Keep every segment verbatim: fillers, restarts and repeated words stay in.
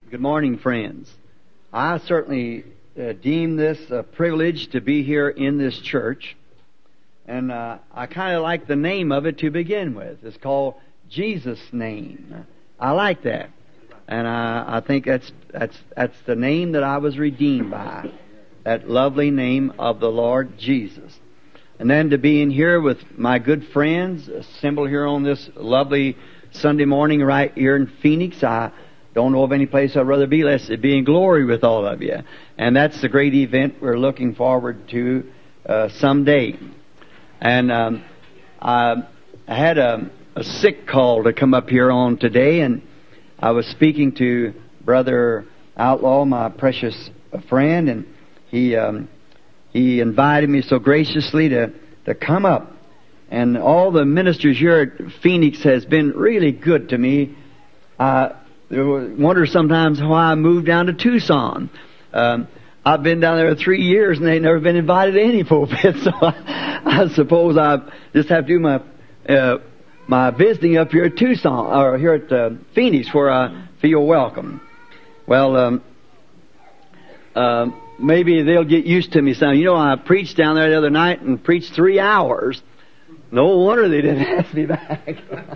Good morning, friends. I certainly uh, deem this a privilege to be here in this church. And uh, I kind of like the name of it to begin with. It's called Jesus' Name. I like that. And I, I think that's, that's, that's the name that I was redeemed by. That lovely name of the Lord Jesus. And then to be in here with my good friends, assembled here on this lovely Sunday morning right here in Phoenix. I don't know of any place I'd rather be less to be in glory with all of you. And that's the great event we're looking forward to uh, someday. And um, I, I had a, a sick call to come up here on today, and I was speaking to Brother Outlaw, my precious friend, and he um, he invited me so graciously to, to come up. And all the ministers here at Phoenix has been really good to me. I wonder sometimes why I moved down to Tucson. Um, I've been down there three years and they've never been invited to any pulpit, so I, I suppose I just have to do my uh, my visiting up here at Tucson, or here at uh, Phoenix, where I feel welcome. Well, um, uh, maybe they'll get used to me some. You know, I preached down there the other night and preached three hours. No wonder they didn't ask me back.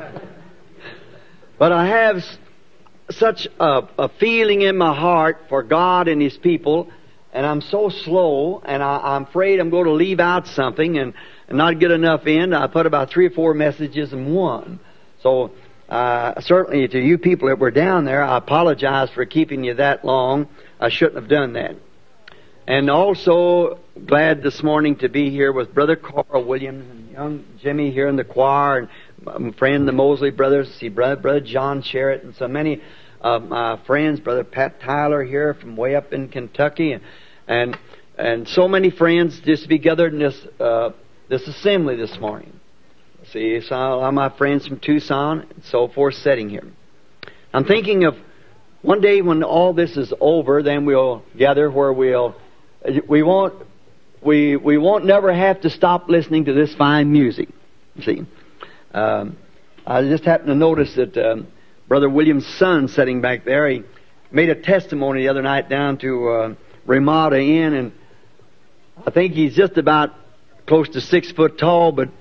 But I have such a, a feeling in my heart for God and His people, and I'm so slow, and I, I'm afraid I'm going to leave out something and, and not get enough in. I put about three or four messages in one. So uh, certainly to you people that were down there, I apologize for keeping you that long. I shouldn't have done that. And also glad this morning to be here with Brother Carl Williams and young Jimmy here in the choir, and my friend the Mosley brothers, see Brother, Brother John Sherritt, and so many of my friends, Brother Pat Tyler here from way up in Kentucky, and and, and so many friends just be gathered in this uh, this assembly this morning. See, so a lot of my friends from Tucson and so forth sitting here. I'm thinking of one day when all this is over, then we'll gather where we'll we won't we we won't never have to stop listening to this fine music. See. Um, I just happened to notice that um, Brother William's son sitting back there, he made a testimony the other night down to uh, Ramada Inn, and I think he's just about close to six foot tall, but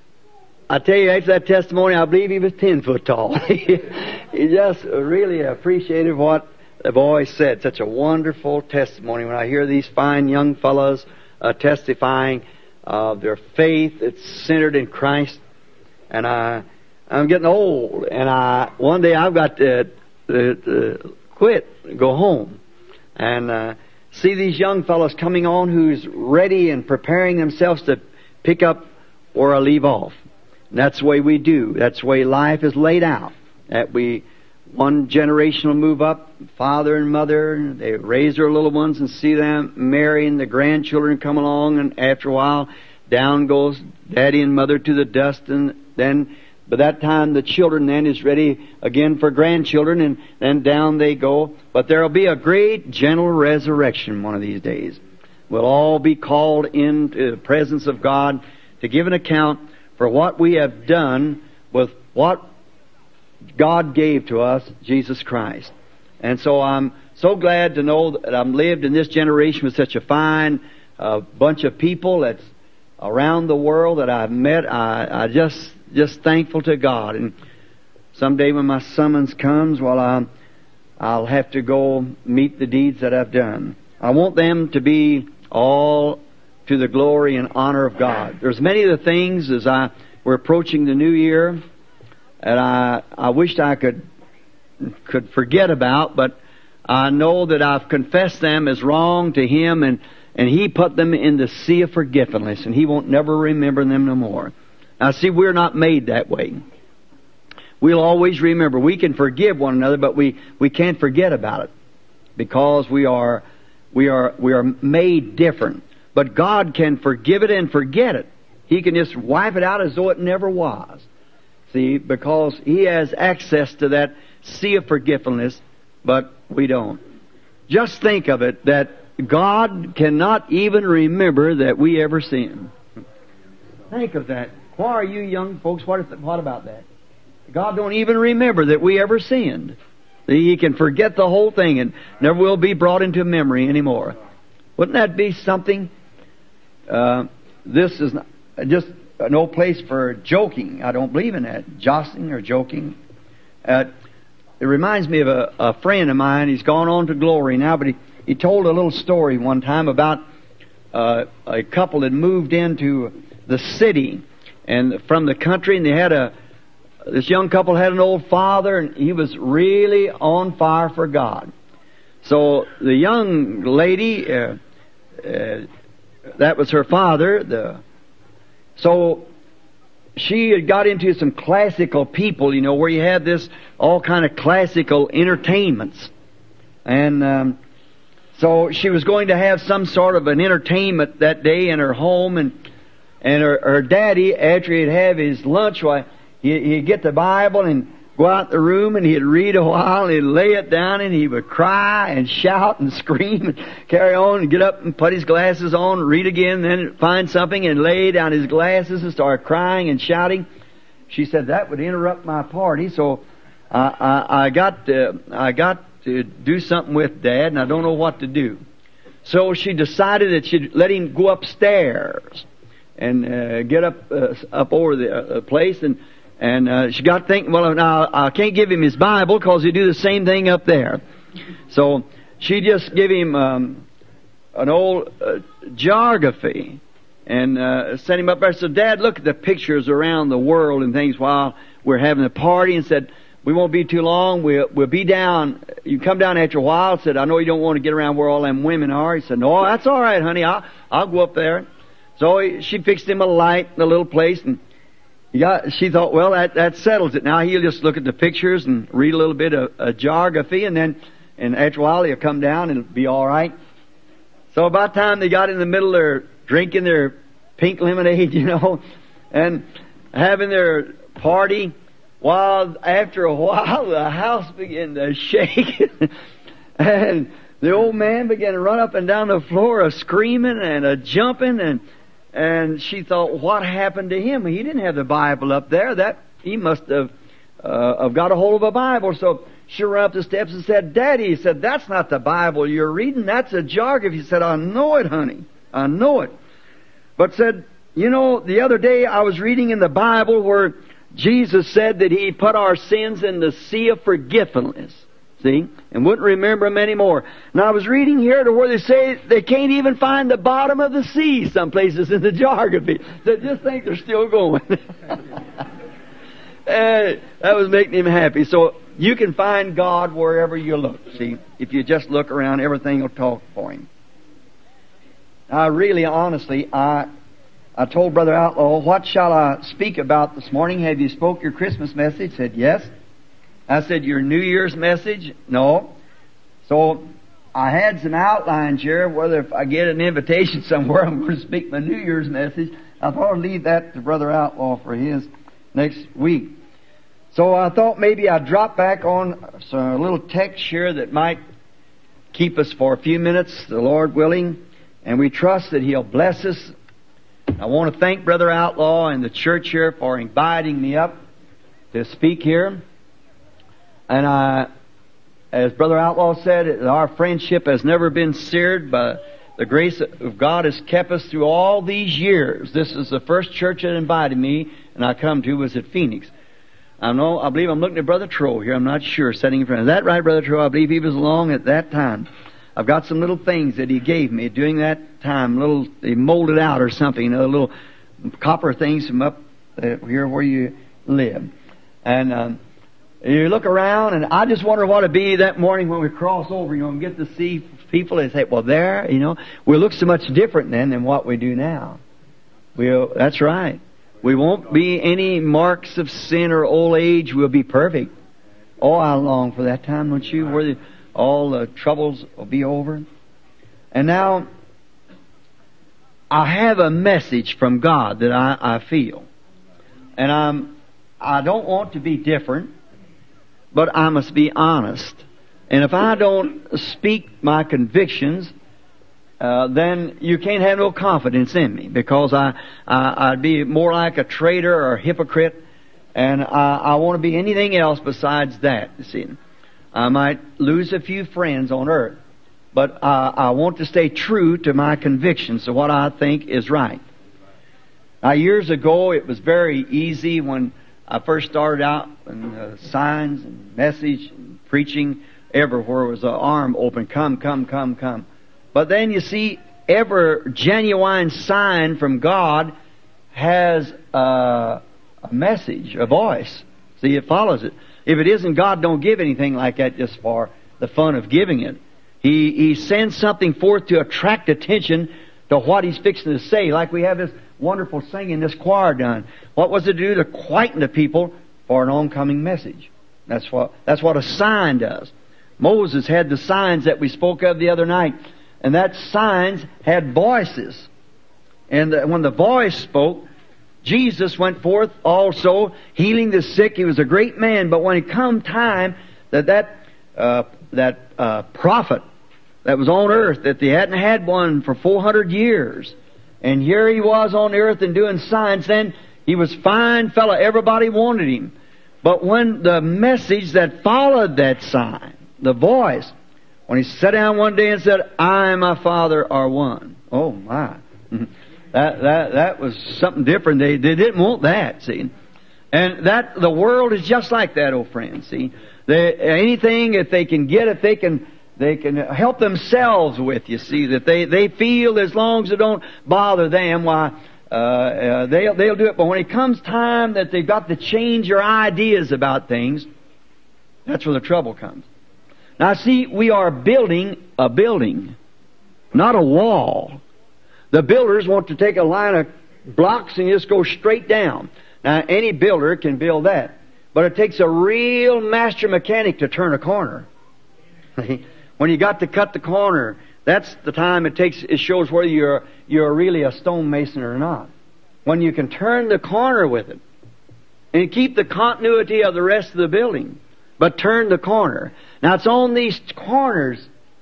I tell you, after that testimony, I believe he was ten foot tall. He just really appreciated what the boy said. Such a wonderful testimony when I hear these fine young fellows uh, testifying of their faith that's centered in Christ. And I, I'm getting old, and I one day I've got to, to, to quit, go home, and uh, see these young fellows coming on who's ready and preparing themselves to pick up where I leave off. And that's the way we do. That's the way life is laid out. That we, one generation will move up, father and mother, they raise their little ones and see them marry, and the grandchildren come along, and after a while, down goes daddy and mother to the dust, and then by that time the children then is ready again for grandchildren, and then down they go. But there will be a great gentle resurrection one of these days. We'll all be called into the presence of God to give an account for what we have done with what God gave to us, Jesus Christ. And so I'm so glad to know that I've lived in this generation with such a fine uh, bunch of people that's around the world that I've met. I, I just just thankful to God. And someday when my summons comes, well, I, I'll have to go meet the deeds that I've done. I want them to be all to the glory and honor of God. There's many of the things as I we're approaching the new year that I I wished I could could forget about, but I know that I've confessed them as wrong to Him, and And He put them in the sea of forgetfulness, and He won't never remember them no more. Now see, we're not made that way. We'll always remember. We can forgive one another, but we, we can't forget about it. Because we are we are we are made different. But God can forgive it and forget it. He can just wipe it out as though it never was. See, because He has access to that sea of forgetfulness, but we don't. Just think of it, that God cannot even remember that we ever sinned. Think of that. Why are you young folks, what, what about that? God don't even remember that we ever sinned. He can forget the whole thing and never will be brought into memory anymore. Wouldn't that be something? Uh, this is not, just no place for joking. I don't believe in that, jostling or joking. Uh, it reminds me of a, a friend of mine. He's gone on to glory now, but he, he told a little story one time about uh, a couple that moved into the city and from the country, and they had a this young couple had an old father, and he was really on fire for God. So the young lady, uh, uh, that was her father. The so she had got into some classical people, you know, where you had this all kind of classical entertainments, and um, so she was going to have some sort of an entertainment that day in her home, and and her, her daddy, after he'd have his lunch, why he'd get the Bible and go out the room and he'd read a while and he'd lay it down and he would cry and shout and scream and carry on and get up and put his glasses on, read again, then find something and lay down his glasses and start crying and shouting. She said that would interrupt my party, so I, I, I got to, I got to do something with Dad, and I don't know what to do. So she decided that she'd let him go upstairs and uh, get up uh, up over the uh, place, and and uh, she got thinking, well, now I can't give him his Bible because he do the same thing up there. So she just give him um, an old uh, geography and uh, sent him up there. So, Dad, look at the pictures around the world and things while we're having a party, and said, we won't be too long. We'll, we'll be down. You come down after a while. Said, I know you don't want to get around where all them women are. He said, no, that's all right, honey. I'll, I'll go up there. So he, she fixed him a light in a little place, and he got, she thought, well, that, that settles it. Now he'll just look at the pictures and read a little bit of, of geography, and then and after a while he'll come down and it'll be all right. So about the time they got in the middle, they're drinking their pink lemonade, you know, and having their party. While after a while the house began to shake, and the old man began to run up and down the floor, a screaming and a jumping, and and she thought, what happened to him? He didn't have the Bible up there. That he must have uh, have got a hold of a Bible. So she ran up the steps and said, Daddy, he said, that's not the Bible you're reading. That's a geography. He said, I know it, honey. I know it. But said, you know, the other day I was reading in the Bible where Jesus said that He put our sins in the sea of forgetfulness, see, and wouldn't remember them anymore. And I was reading here to where they say they can't even find the bottom of the sea some places in the geography. They just think they're still going. And that was making him happy. So you can find God wherever you look, see. If you just look around, everything will talk for Him. I really, honestly, I... I told Brother Outlaw, what shall I speak about this morning? Have you spoke your Christmas message? He said, yes. I said, your New Year's message? No. So I had some outlines here, whether if I get an invitation somewhere, I'm going to speak my New Year's message. I thought I'd leave that to Brother Outlaw for his next week. So I thought maybe I'd drop back on some, a little text here that might keep us for a few minutes, the Lord willing, and we trust that He'll bless us. I want to thank Brother Outlaw and the church here for inviting me up to speak here. And I, as Brother Outlaw said, our friendship has never been seared, but the grace of God has kept us through all these years. This is the first church that invited me, and I come to was at Phoenix. I know, I believe I'm looking at Brother Troe here. I'm not sure, sitting in front. Is that right, Brother Troe? I believe he was along at that time. I've got some little things that he gave me during that time, little, he molded out or something, you know, little copper things from up uh, here where you live. And um, you look around, and I just wonder what it'd be that morning when we cross over, you know, and get to see people and say, well, there, you know, we look so much different then than what we do now. We'll, that's right. We won't be any marks of sin or old age. We'll be perfect. Oh, I long for that time, don't you? Where the, all the troubles will be over. And now, I have a message from God that I, I feel. And I'm, I don't want to be different, but I must be honest. And if I don't speak my convictions, uh, then you can't have no confidence in me, because I, I, I'd be more like a traitor or a hypocrite, and I, I want to be anything else besides that, you see. I might lose a few friends on earth. But uh, I want to stay true to my convictions, to what I think is right. Now, years ago, it was very easy when I first started out, and uh, signs and message and preaching everywhere was an arm open, come, come, come, come. But then you see, every genuine sign from God has a, a message, a voice. See, it follows it. If it isn't, God don't give anything like that just for the fun of giving it. He, he sends something forth to attract attention to what He's fixing to say. Like we have this wonderful singing this choir done. What was it to do? To quieten the people for an oncoming message. That's what, that's what a sign does. Moses had the signs that we spoke of the other night. And that signs had voices. And the, when the voice spoke, Jesus went forth also, healing the sick. He was a great man. But when it come time that that, uh, that uh, prophet that was on earth, that they hadn't had one for four hundred years, and here he was on earth and doing signs, then he was fine fellow. Everybody wanted him. But when the message that followed that sign, the voice, when he sat down one day and said, I and my Father are one. Oh my. That, that, that was something different. They, they didn't want that, see. And that, the world is just like that, old friend, see. They, anything, if they can get it, they can, they can help themselves with, you see. That they, they feel as long as it don't bother them, why, uh, uh, they'll, they'll do it. But when it comes time that they've got to change their ideas about things, that's where the trouble comes. Now see, we are building a building, not a wall. The builders want to take a line of blocks and just go straight down. Now any builder can build that. But it takes a real master mechanic to turn a corner. When you got to cut the corner, that's the time it takes, it shows whether you're, you're really a stonemason or not. When you can turn the corner with it, and keep the continuity of the rest of the building, but turn the corner. Now it's on these corners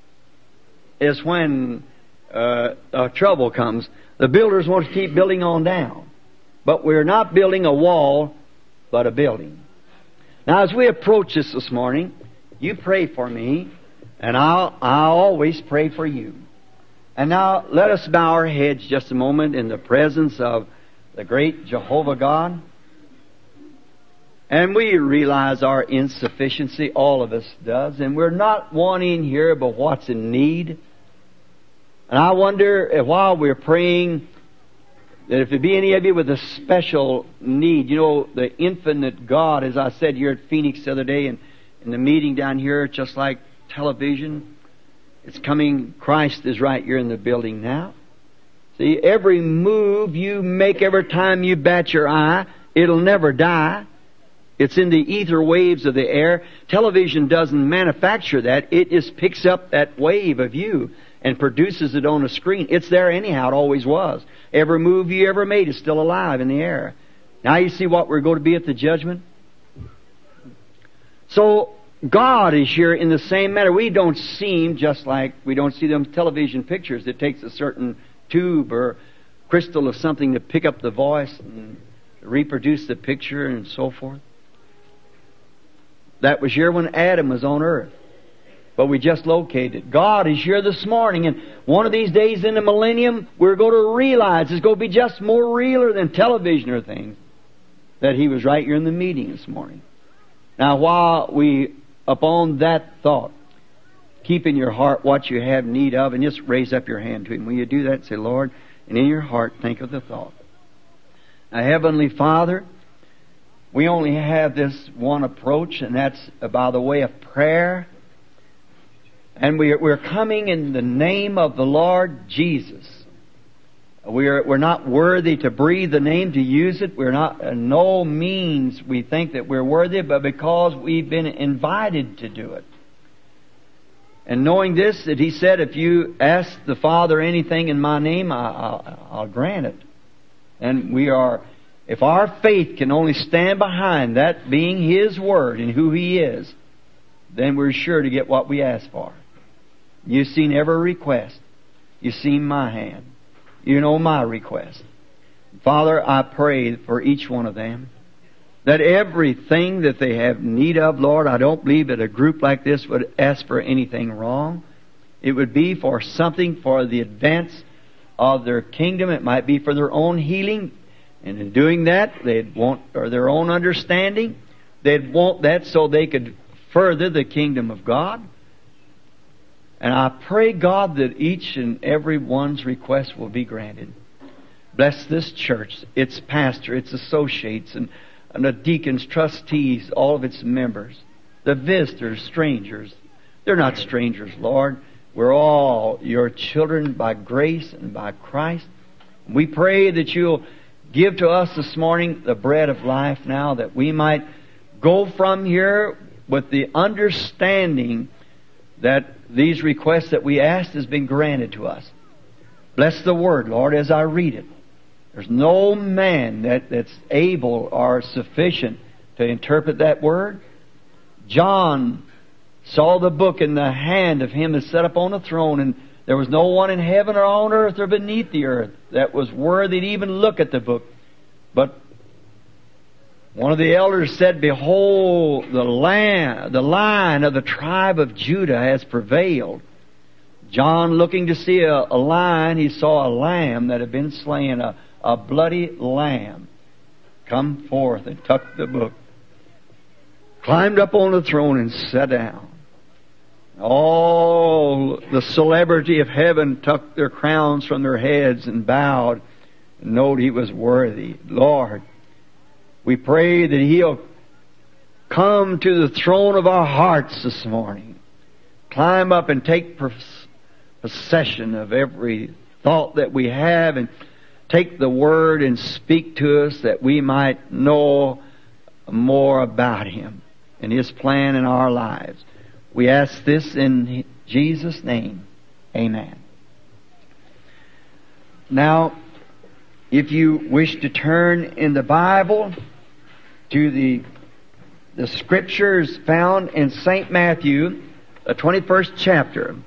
is when uh, uh, trouble comes. The builders want to keep building on down. But we're not building a wall, but a building. Now as we approach this this morning, you pray for me, and I'll, I'll always pray for you. And now let us bow our heads just a moment in the presence of the great Jehovah God. And we realize our insufficiency, all of us does, and we're not wanting here but what's in need. And I wonder if while we're praying, that if there be any of you with a special need, you know, the infinite God, as I said here at Phoenix the other day, and in the meeting down here, just like television, it's coming, Christ is right here in the building now. See, every move you make, every time you bat your eye, it'll never die. It's in the ether waves of the air. Television doesn't manufacture that. It just picks up that wave of you and produces it on a screen. It's there anyhow. It always was. Every move you ever made is still alive in the air. Now you see what we're going to be at the judgment? So God is here in the same manner. We don't seem just like we don't see them television pictures. It takes a certain tube or crystal or something to pick up the voice and reproduce the picture and so forth. That was here when Adam was on earth. But we just located. God is here this morning, and one of these days in the millennium, we're going to realize it's going to be just more realer than television or things, that He was right here in the meeting this morning. Now, while we, upon that thought, keep in your heart what you have need of, and just raise up your hand to Him. Will you do that and say, Lord, and in your heart, think of the thought. Now, Heavenly Father, we only have this one approach, and that's by the way of prayer. And we're, we're coming in the name of the Lord Jesus. We're, we're not worthy to breathe the name, to use it. We're not, uh, no means we think that we're worthy, but because we've been invited to do it. And knowing this, that He said, if you ask the Father anything in my name, I, I'll, I'll grant it. And we are, if our faith can only stand behind that being His Word and who He is, then we're sure to get what we ask for. You've seen every request. You've seen my hand. You know my request. Father, I pray for each one of them. that everything that they have need of, Lord, I don't believe that a group like this would ask for anything wrong. It would be for something for the advance of their kingdom. It might be for their own healing. And in doing that, they'd want, or their own understanding, they'd want that so they could further the kingdom of God. And I pray, God, that each and every one's request will be granted. Bless this church, its pastor, its associates, and, and the deacons, trustees, all of its members, the visitors, strangers. They're not strangers, Lord. We're all your children by grace and by Christ. We pray that you'll give to us this morning the bread of life now, that we might go from here with the understanding that these requests that we asked has been granted to us. Bless the Word, Lord, as I read it. There's no man that, that's able or sufficient to interpret that Word. John saw the book in the hand of Him that sat upon the throne, and there was no one in heaven or on earth or beneath the earth that was worthy to even look at the book. But one of the elders said, Behold, the lamb, the lion of the tribe of Judah has prevailed. John, looking to see a, a lion, he saw a lamb that had been slain, a, a bloody lamb, come forth and took the book, climbed up on the throne and sat down. All the celebrity of heaven took their crowns from their heads and bowed and knowed He was worthy. Lord, we pray that He'll come to the throne of our hearts this morning, climb up and take possession of every thought that we have, and take the Word and speak to us that we might know more about Him and His plan in our lives. We ask this in Jesus' name. Amen. Now, if you wish to turn in the Bible to the, the Scriptures found in Saint Matthew, the twenty-first chapter,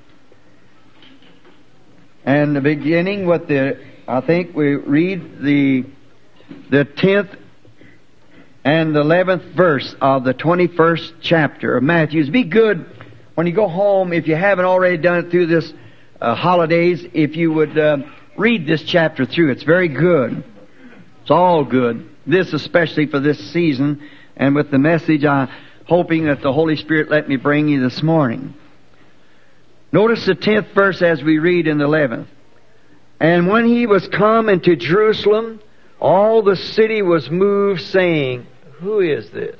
and the beginning with the, I think we read the the tenth and the eleventh verse of the twenty-first chapter of Matthew. Be good when you go home, if you haven't already done it through this uh, holidays, if you would uh, read this chapter through. It's very good. It's all good. This especially for this season, and with the message I'm hoping that the Holy Spirit let me bring you this morning. Notice the tenth verse as we read in the eleventh. And when He was come into Jerusalem, all the city was moved, saying, Who is this?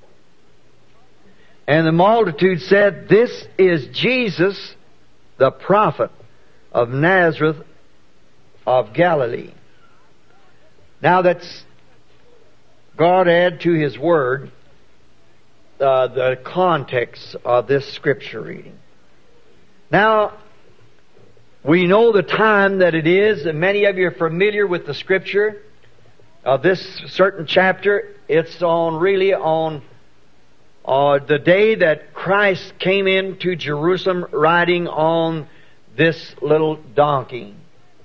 And the multitude said, This is Jesus, the prophet of Nazareth of Galilee. Now that's God add to His Word uh, the context of this Scripture reading. Now, we know the time that it is, and many of you are familiar with the Scripture of this certain chapter. It's on really on uh, the day that Christ came into Jerusalem riding on this little donkey.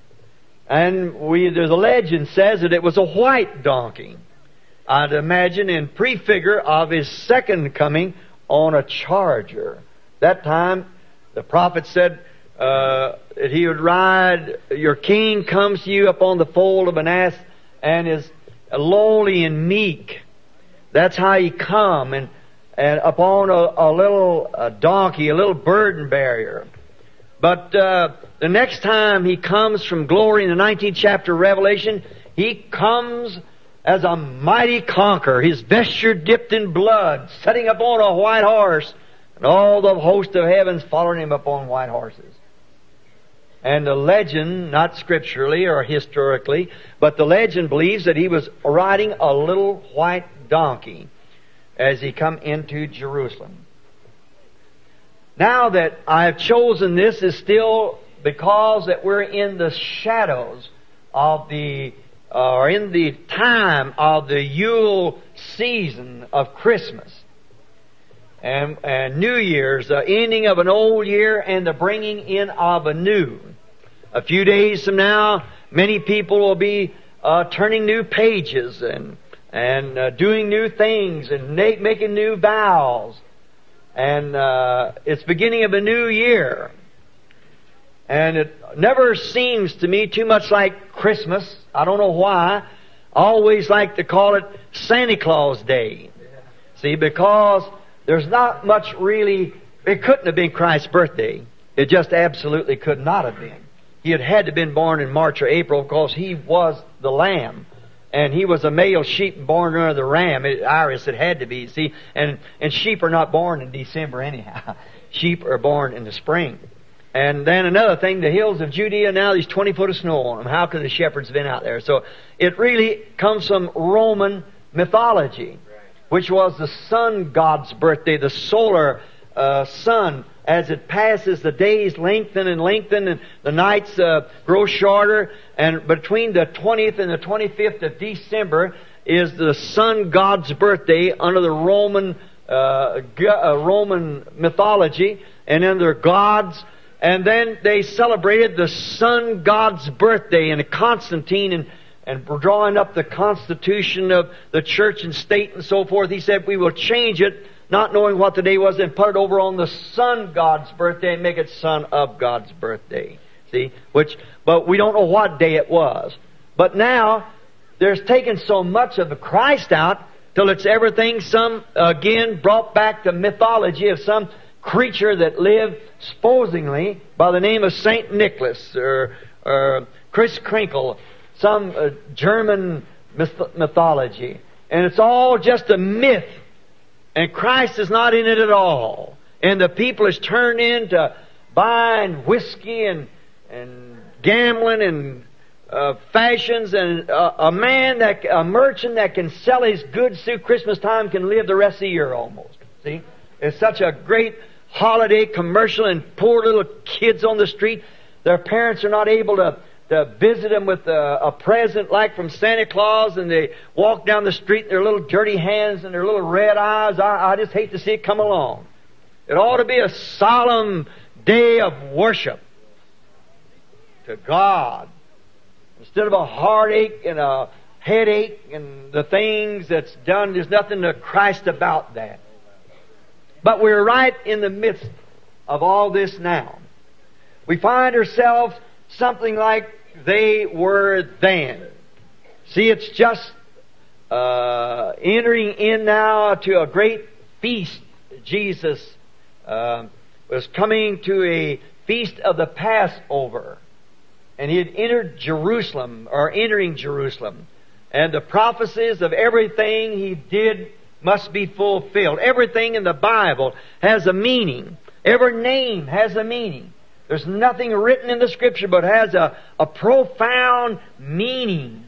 And we, there's a legend says that it was a white donkey. I'd imagine in prefigure of His second coming on a charger. That time, the prophet said uh, that He would ride, your king comes to you upon the foal of an ass and is lowly and meek. That's how He come, and, and upon a, a little a donkey, a little burden bearer. But uh, the next time He comes from glory in the nineteenth chapter of Revelation, He comes as a mighty conqueror, His vesture dipped in blood, sitting upon a white horse, and all the host of heavens following Him upon white horses. And the legend, not scripturally or historically, but the legend believes that He was riding a little white donkey as He come into Jerusalem. Now that I've chosen this is still because that we're in the shadows of the, uh, or in the time of the Yule season of Christmas. And, and New Year's, the ending of an old year and the bringing in of a new. A few days from now, many people will be uh, turning new pages, and and uh, doing new things and na- making new vows. And uh, it's beginning of a new year. And it never seems to me too much like Christmas. I don't know why. I always like to call it Santa Claus Day. See, because there's not much really... It couldn't have been Christ's birthday. It just absolutely could not have been. He had had to have been born in March or April because He was the Lamb. And He was a male sheep born under the ram. It, Iris, it had to be, see. And, and sheep are not born in December anyhow. Sheep are born in the spring. And then another thing, the hills of Judea, now there's twenty foot of snow on them. How could the shepherds have been out there? So it really comes from Roman mythology, which was the sun god's birthday, the solar uh, sun. As it passes, the days lengthen and lengthen, and the nights uh, grow shorter. And between the twentieth and the twenty-fifth of December is the sun god's birthday under the Roman uh, g- uh, Roman mythology and under their gods. And then they celebrated the sun god's birthday, and Constantine, and, and drawing up the constitution of the church and state and so forth, he said, we will change it, not knowing what the day was, and put it over on the sun god's birthday and make it son of God's birthday. See? Which, but we don't know what day it was. But now, there's taken so much of the Christ out, till it's everything some, again, brought back to mythology of some creature that lived supposedly by the name of Saint Nicholas or, or Chris Krinkle, some uh, German myth- mythology. And it's all just a myth. And Christ is not in it at all. And the people is turned into buying whiskey and, and gambling and uh, fashions. And uh, a man, that a merchant that can sell his goods through Christmas time can live the rest of the year almost. See? It's such a great holiday commercial, and poor little kids on the street, their parents are not able to, to visit them with a, a present like from Santa Claus, and they walk down the street in their little dirty hands and their little red eyes. I, I just hate to see it come along. It ought to be a solemn day of worship to God, instead of a heartache and a headache and the things that's done. There's nothing to Christ about that. But we're right in the midst of all this now. We find ourselves something like they were then. See, it's just uh, entering in now to a great feast. Jesus uh, was coming to a feast of the Passover. And He had entered Jerusalem, or entering Jerusalem. And the prophecies of everything He did must be fulfilled. Everything in the Bible has a meaning. Every name has a meaning. There's nothing written in the Scripture but has a, a profound meaning.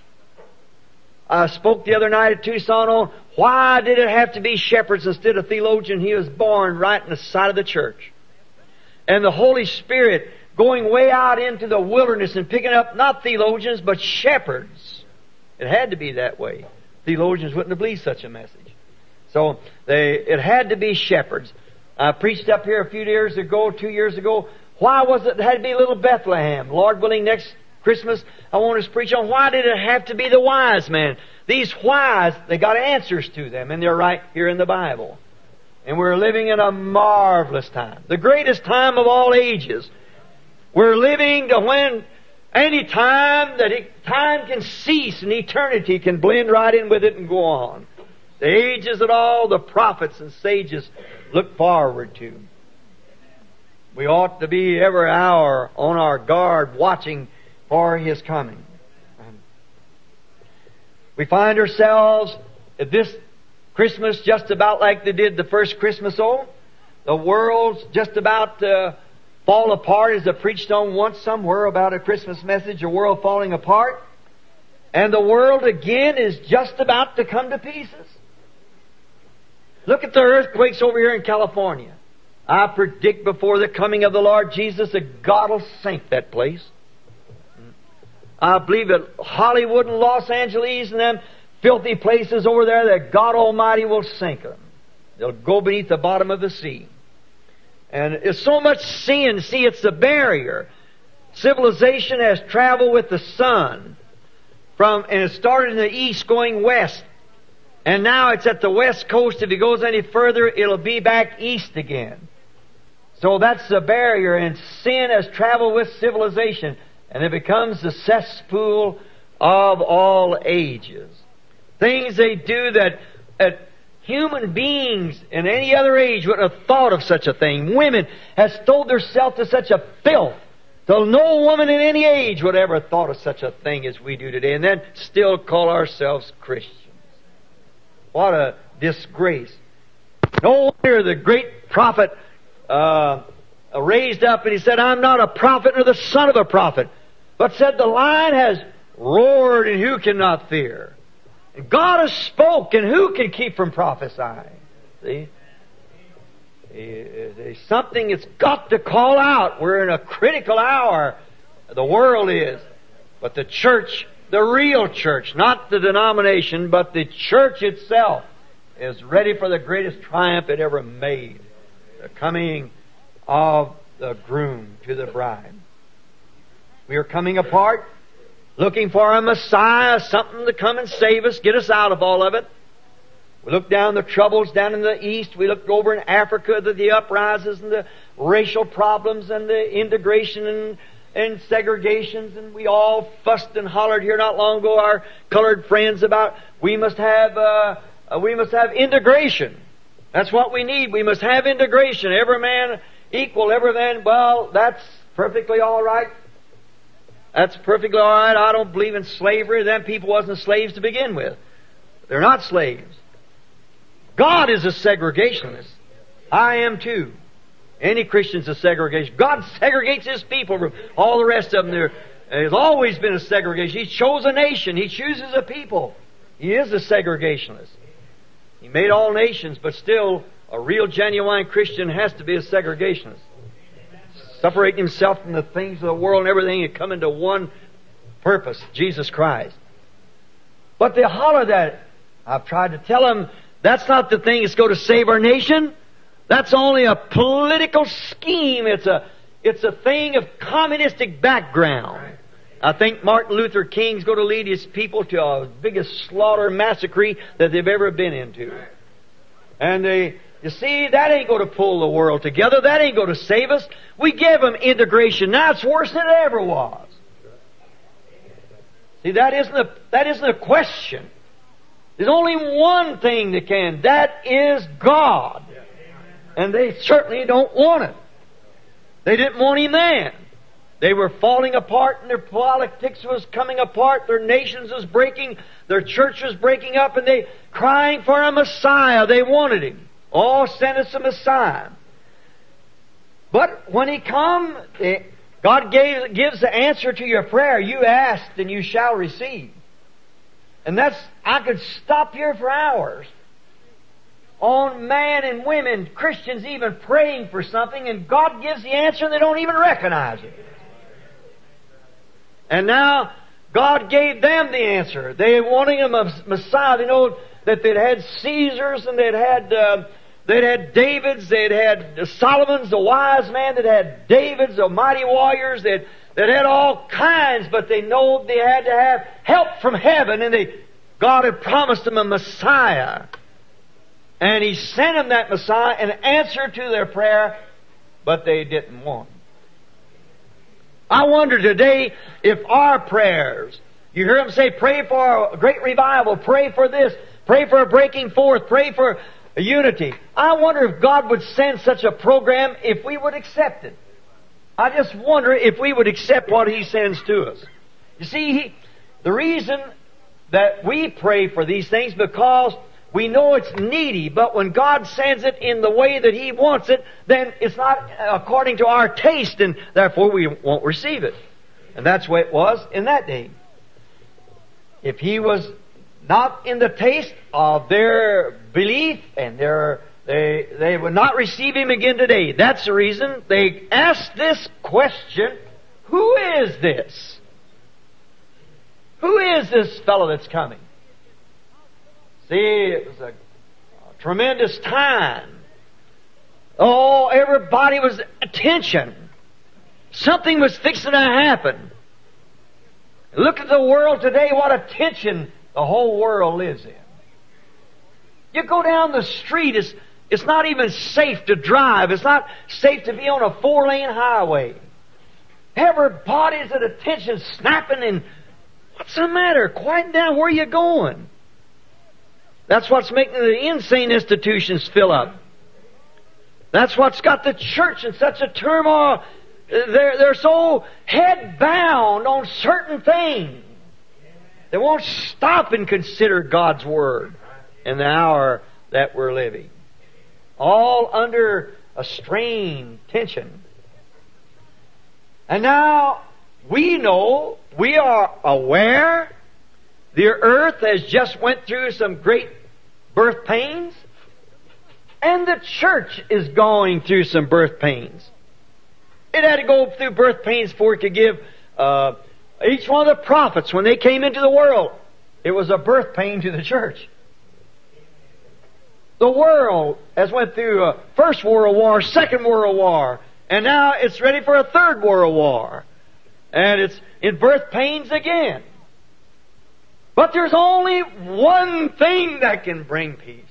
I spoke the other night at Tucson on why did it have to be shepherds instead of theologians. He was born right in the side of the church. And the Holy Spirit going way out into the wilderness and picking up not theologians but shepherds. It had to be that way. Theologians wouldn't have believed such a message. So they, it had to be shepherds. I preached up here a few years ago, two years ago. Why was it, it had to be little Bethlehem? Lord willing, next Christmas I want us to preach on why did it have to be the wise men? These wise, they got answers to them, and they're right here in the Bible. And we're living in a marvelous time. The greatest time of all ages. We're living to when any time that it, time can cease and eternity can blend right in with it and go on. The ages that all the prophets and sages look forward to. We ought to be every hour on our guard watching for His coming. We find ourselves at this Christmas just about like they did the first Christmas. Oh, the world's just about to fall apart, as I preached on once somewhere about a Christmas message, a world falling apart. And the world again is just about to come to pieces. Look at the earthquakes over here in California. I predict before the coming of the Lord Jesus that God will sink that place. I believe that Hollywood and Los Angeles and them filthy places over there, that God Almighty will sink them. They'll go beneath the bottom of the sea. And it's so much sin. See, it's the barrier. Civilization has traveled with the sun. From, and it started in the east going west. And now it's at the west coast. If he goes any further, it'll be back east again. So that's the barrier, and sin has traveled with civilization, and it becomes the cesspool of all ages. Things they do that, that human beings in any other age wouldn't have thought of such a thing. Women have stowed themselves to such a filth till no woman in any age would ever have thought of such a thing as we do today, and then still call ourselves Christians. What a disgrace. No wonder the great prophet uh, raised up and he said, I'm not a prophet nor the son of a prophet, but said the lion has roared and who cannot fear? And God has spoken, who can keep from prophesying? See? There's something that's got to call out. We're in a critical hour. The world is. But the church, the real church, not the denomination, but the church itself, is ready for the greatest triumph it ever made. The coming of the groom to the bride. We are coming apart, looking for a Messiah, something to come and save us, get us out of all of it. We look down the troubles down in the east. We looked over in Africa, the, the uprisings and the racial problems and the integration and, and segregations. And we all fussed and hollered here not long ago, our colored friends, about we must have uh, uh, we must have integration. That's what we need. We must have integration. Every man equal, every man. Well, that's perfectly all right. That's perfectly all right. I don't believe in slavery. Them people wasn't slaves to begin with. They're not slaves. God is a segregationist. I am too. Any Christian's a segregationist. God segregates His people from all the rest of them. There has always been a segregation. He chose a nation. He chooses a people. He is a segregationist. He made all nations, but still a real genuine Christian has to be a segregationist. Separating himself from the things of the world and everything and come into one purpose, Jesus Christ. But they holler that. I've tried to tell them that's not the thing that's going to save our nation. That's only a political scheme. It's a, it's a thing of communistic background. I think Martin Luther King's going to lead his people to the biggest slaughter massacre that they've ever been into. And they, you see, that ain't going to pull the world together. That ain't going to save us. We give them integration. Now it's worse than it ever was. See, that isn't a, that isn't a question. There's only one thing that can. That is God. And they certainly don't want it. They didn't want Him then. They were falling apart and their politics was coming apart. Their nations was breaking. Their church was breaking up and they crying for a Messiah. They wanted Him. Oh, send us a Messiah. But when He come, God gave, gives the answer to your prayer. You asked and you shall receive. And that's, I could stop here for hours on man and women, Christians even praying for something, and God gives the answer and they don't even recognize it. And now God gave them the answer. They wanting Him a Messiah. They know that they'd had Caesars and they'd had uh, they'd had Davids, they'd had Solomon's, the wise man, they'd had Davids, the mighty warriors, they'd That had all kinds, but they know they had to have help from heaven, and they, God had promised them a Messiah. And He sent them that Messiah in answer to their prayer, but they didn't want Him. I wonder today if our prayers, you hear them say, pray for a great revival, pray for this, pray for a breaking forth, pray for a unity. I wonder if God would send such a program if we would accept it. I just wonder if we would accept what He sends to us. You see, he, the reason that we pray for these things because we know it's needy, but when God sends it in the way that He wants it, then it's not according to our taste, and therefore we won't receive it. And that's the way it was in that day. If He was not in the taste of their belief and their They, they would not receive Him again today. That's the reason they asked this question, who is this? Who is this fellow that's coming? See, it was a, a tremendous time. Oh, everybody was attention. Something was fixing to happen. Look at the world today, what attention the whole world lives in. You go down the street, it's, it's not even safe to drive. It's not safe to be on a four-lane highway. Everybody's at attention, snapping, and what's the matter? Quiet down. Where are you going? That's what's making the insane institutions fill up. That's what's got the church in such a turmoil. They're, they're so head-bound on certain things. They won't stop and consider God's Word in the hour that we're living. All under a strained tension. And now, we know, we are aware, the earth has just went through some great birth pains, and the church is going through some birth pains. It had to go through birth pains before it could give uh, each one of the prophets, when they came into the world, it was a birth pain to the church. The world has went through a First World War, Second World War, and now it's ready for a Third World War. And it's in birth pains again. But there's only one thing that can bring peace.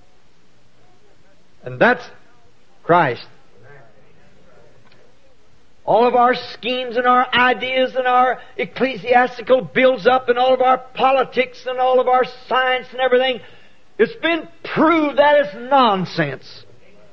And that's Christ. All of our schemes and our ideas and our ecclesiastical builds-up and all of our politics and all of our science and everything, it's been proved that it's nonsense.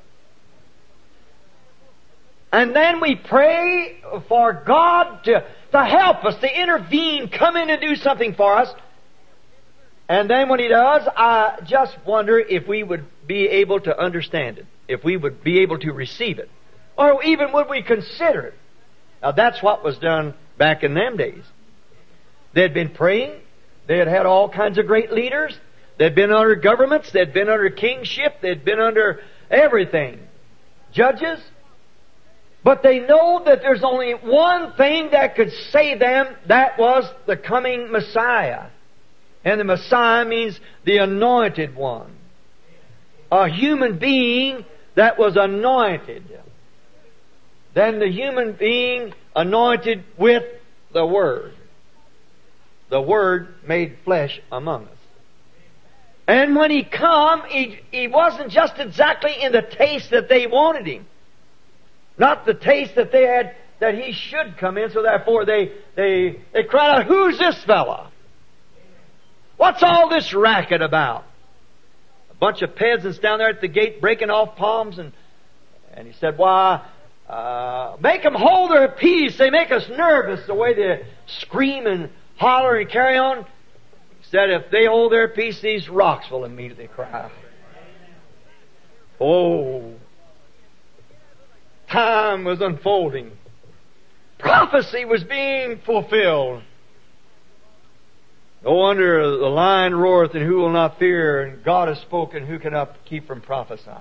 And then we pray for God to, to help us, to intervene, come in and do something for us. And then when He does, I just wonder if we would be able to understand it, if we would be able to receive it, or even would we consider it. Now that's what was done back in them days. They had been praying, they had had all kinds of great leaders, they'd been under governments, they'd been under kingship, they'd been under everything, judges. But they know that there's only one thing that could save them, that was the coming Messiah. And the Messiah means the anointed one. A human being that was anointed. Then the human being anointed with the Word. The Word made flesh among us. And when He come, He, he wasn't just exactly in the taste that they wanted Him. Not the taste that they had, that He should come in, so therefore they, they, they cried out, "Who's this fella? What's all this racket about?" A bunch of peasants down there at the gate breaking off palms, and, and He said, "Why, uh, make them hold their peace. They make us nervous, the way they scream and holler and carry on." He said, "If they hold their peace, these rocks will immediately cry." Oh, time was unfolding. Prophecy was being fulfilled. No wonder the lion roareth, and who will not fear? And God has spoken, who cannot keep from prophesying?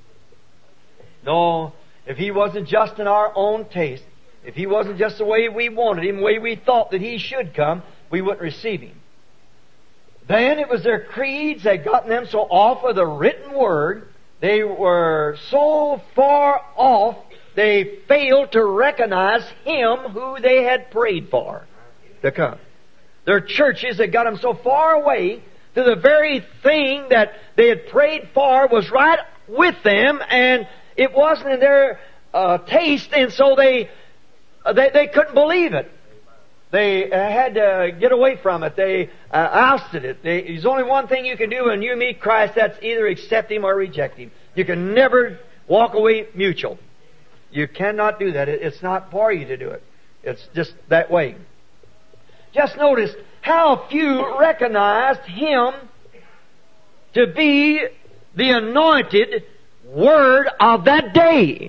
No, if He wasn't just in our own taste, if He wasn't just the way we wanted Him, the way we thought that He should come, we wouldn't receive Him. Then it was their creeds that gotten them so off of the written Word, they were so far off, they failed to recognize Him who they had prayed for to come. Their churches had got them so far away to the very thing that they had prayed for was right with them, and it wasn't in their uh, taste, and so they, uh, they they couldn't believe it. They uh, had to get away from it. They uh, ousted it. They, there's only one thing you can do when you meet Christ, that's either accept Him or reject Him. You can never walk away mutual. You cannot do that. It, it's not for you to do it. It's just that way. Just notice how few recognized Him to be the anointed Word of that day.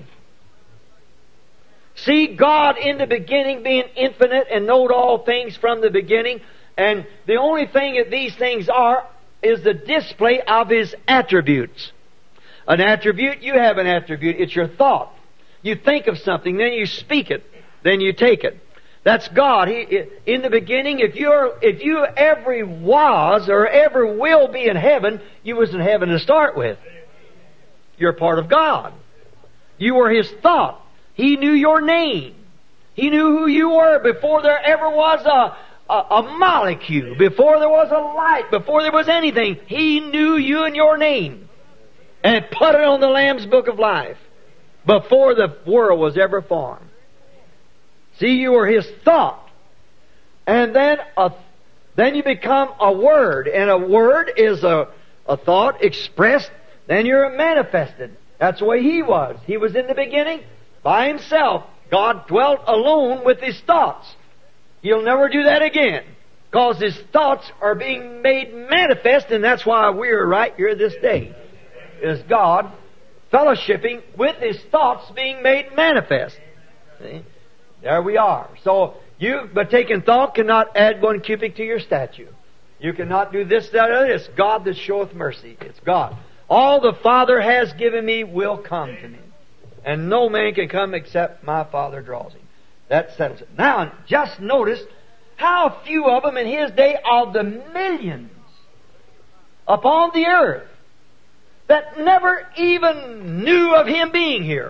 See, God in the beginning being infinite and knowed all things from the beginning, and the only thing that these things are is the display of His attributes. An attribute, you have an attribute, it's your thought. You think of something, then you speak it, then you take it. That's God. He, in the beginning, if you're, if you ever was or ever will be in heaven, you was in heaven to start with. You're part of God. You were His thought. He knew your name. He knew who you were before there ever was a, a, a molecule, before there was a light, before there was anything, He knew you and your name and put it on the Lamb's Book of Life before the world was ever formed. See, you were His thought. And then a, then you become a word. And a word is a, a thought expressed, then you're manifested. That's the way He was. He was in the beginning by Himself. God dwelt alone with His thoughts. He'll never do that again, because His thoughts are being made manifest, and that's why we're right here this day. Is God fellowshipping with His thoughts being made manifest. See? There we are. So, you, by taking thought, cannot add one cubit to your statue. You cannot do this, that, or this. It's God that showeth mercy. It's God. All the Father has given me will come to me. And no man can come except my Father draws him. That settles it. Now, just notice how few of them in His day, of the millions upon the earth, that never even knew of Him being here.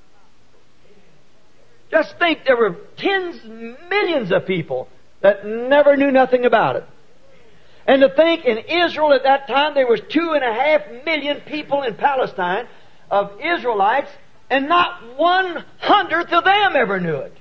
Just think, there were tens, millions of people that never knew nothing about it. And to think, in Israel at that time, there was two and a half million people in Palestine of Israelites, and not one hundredth of them ever knew it.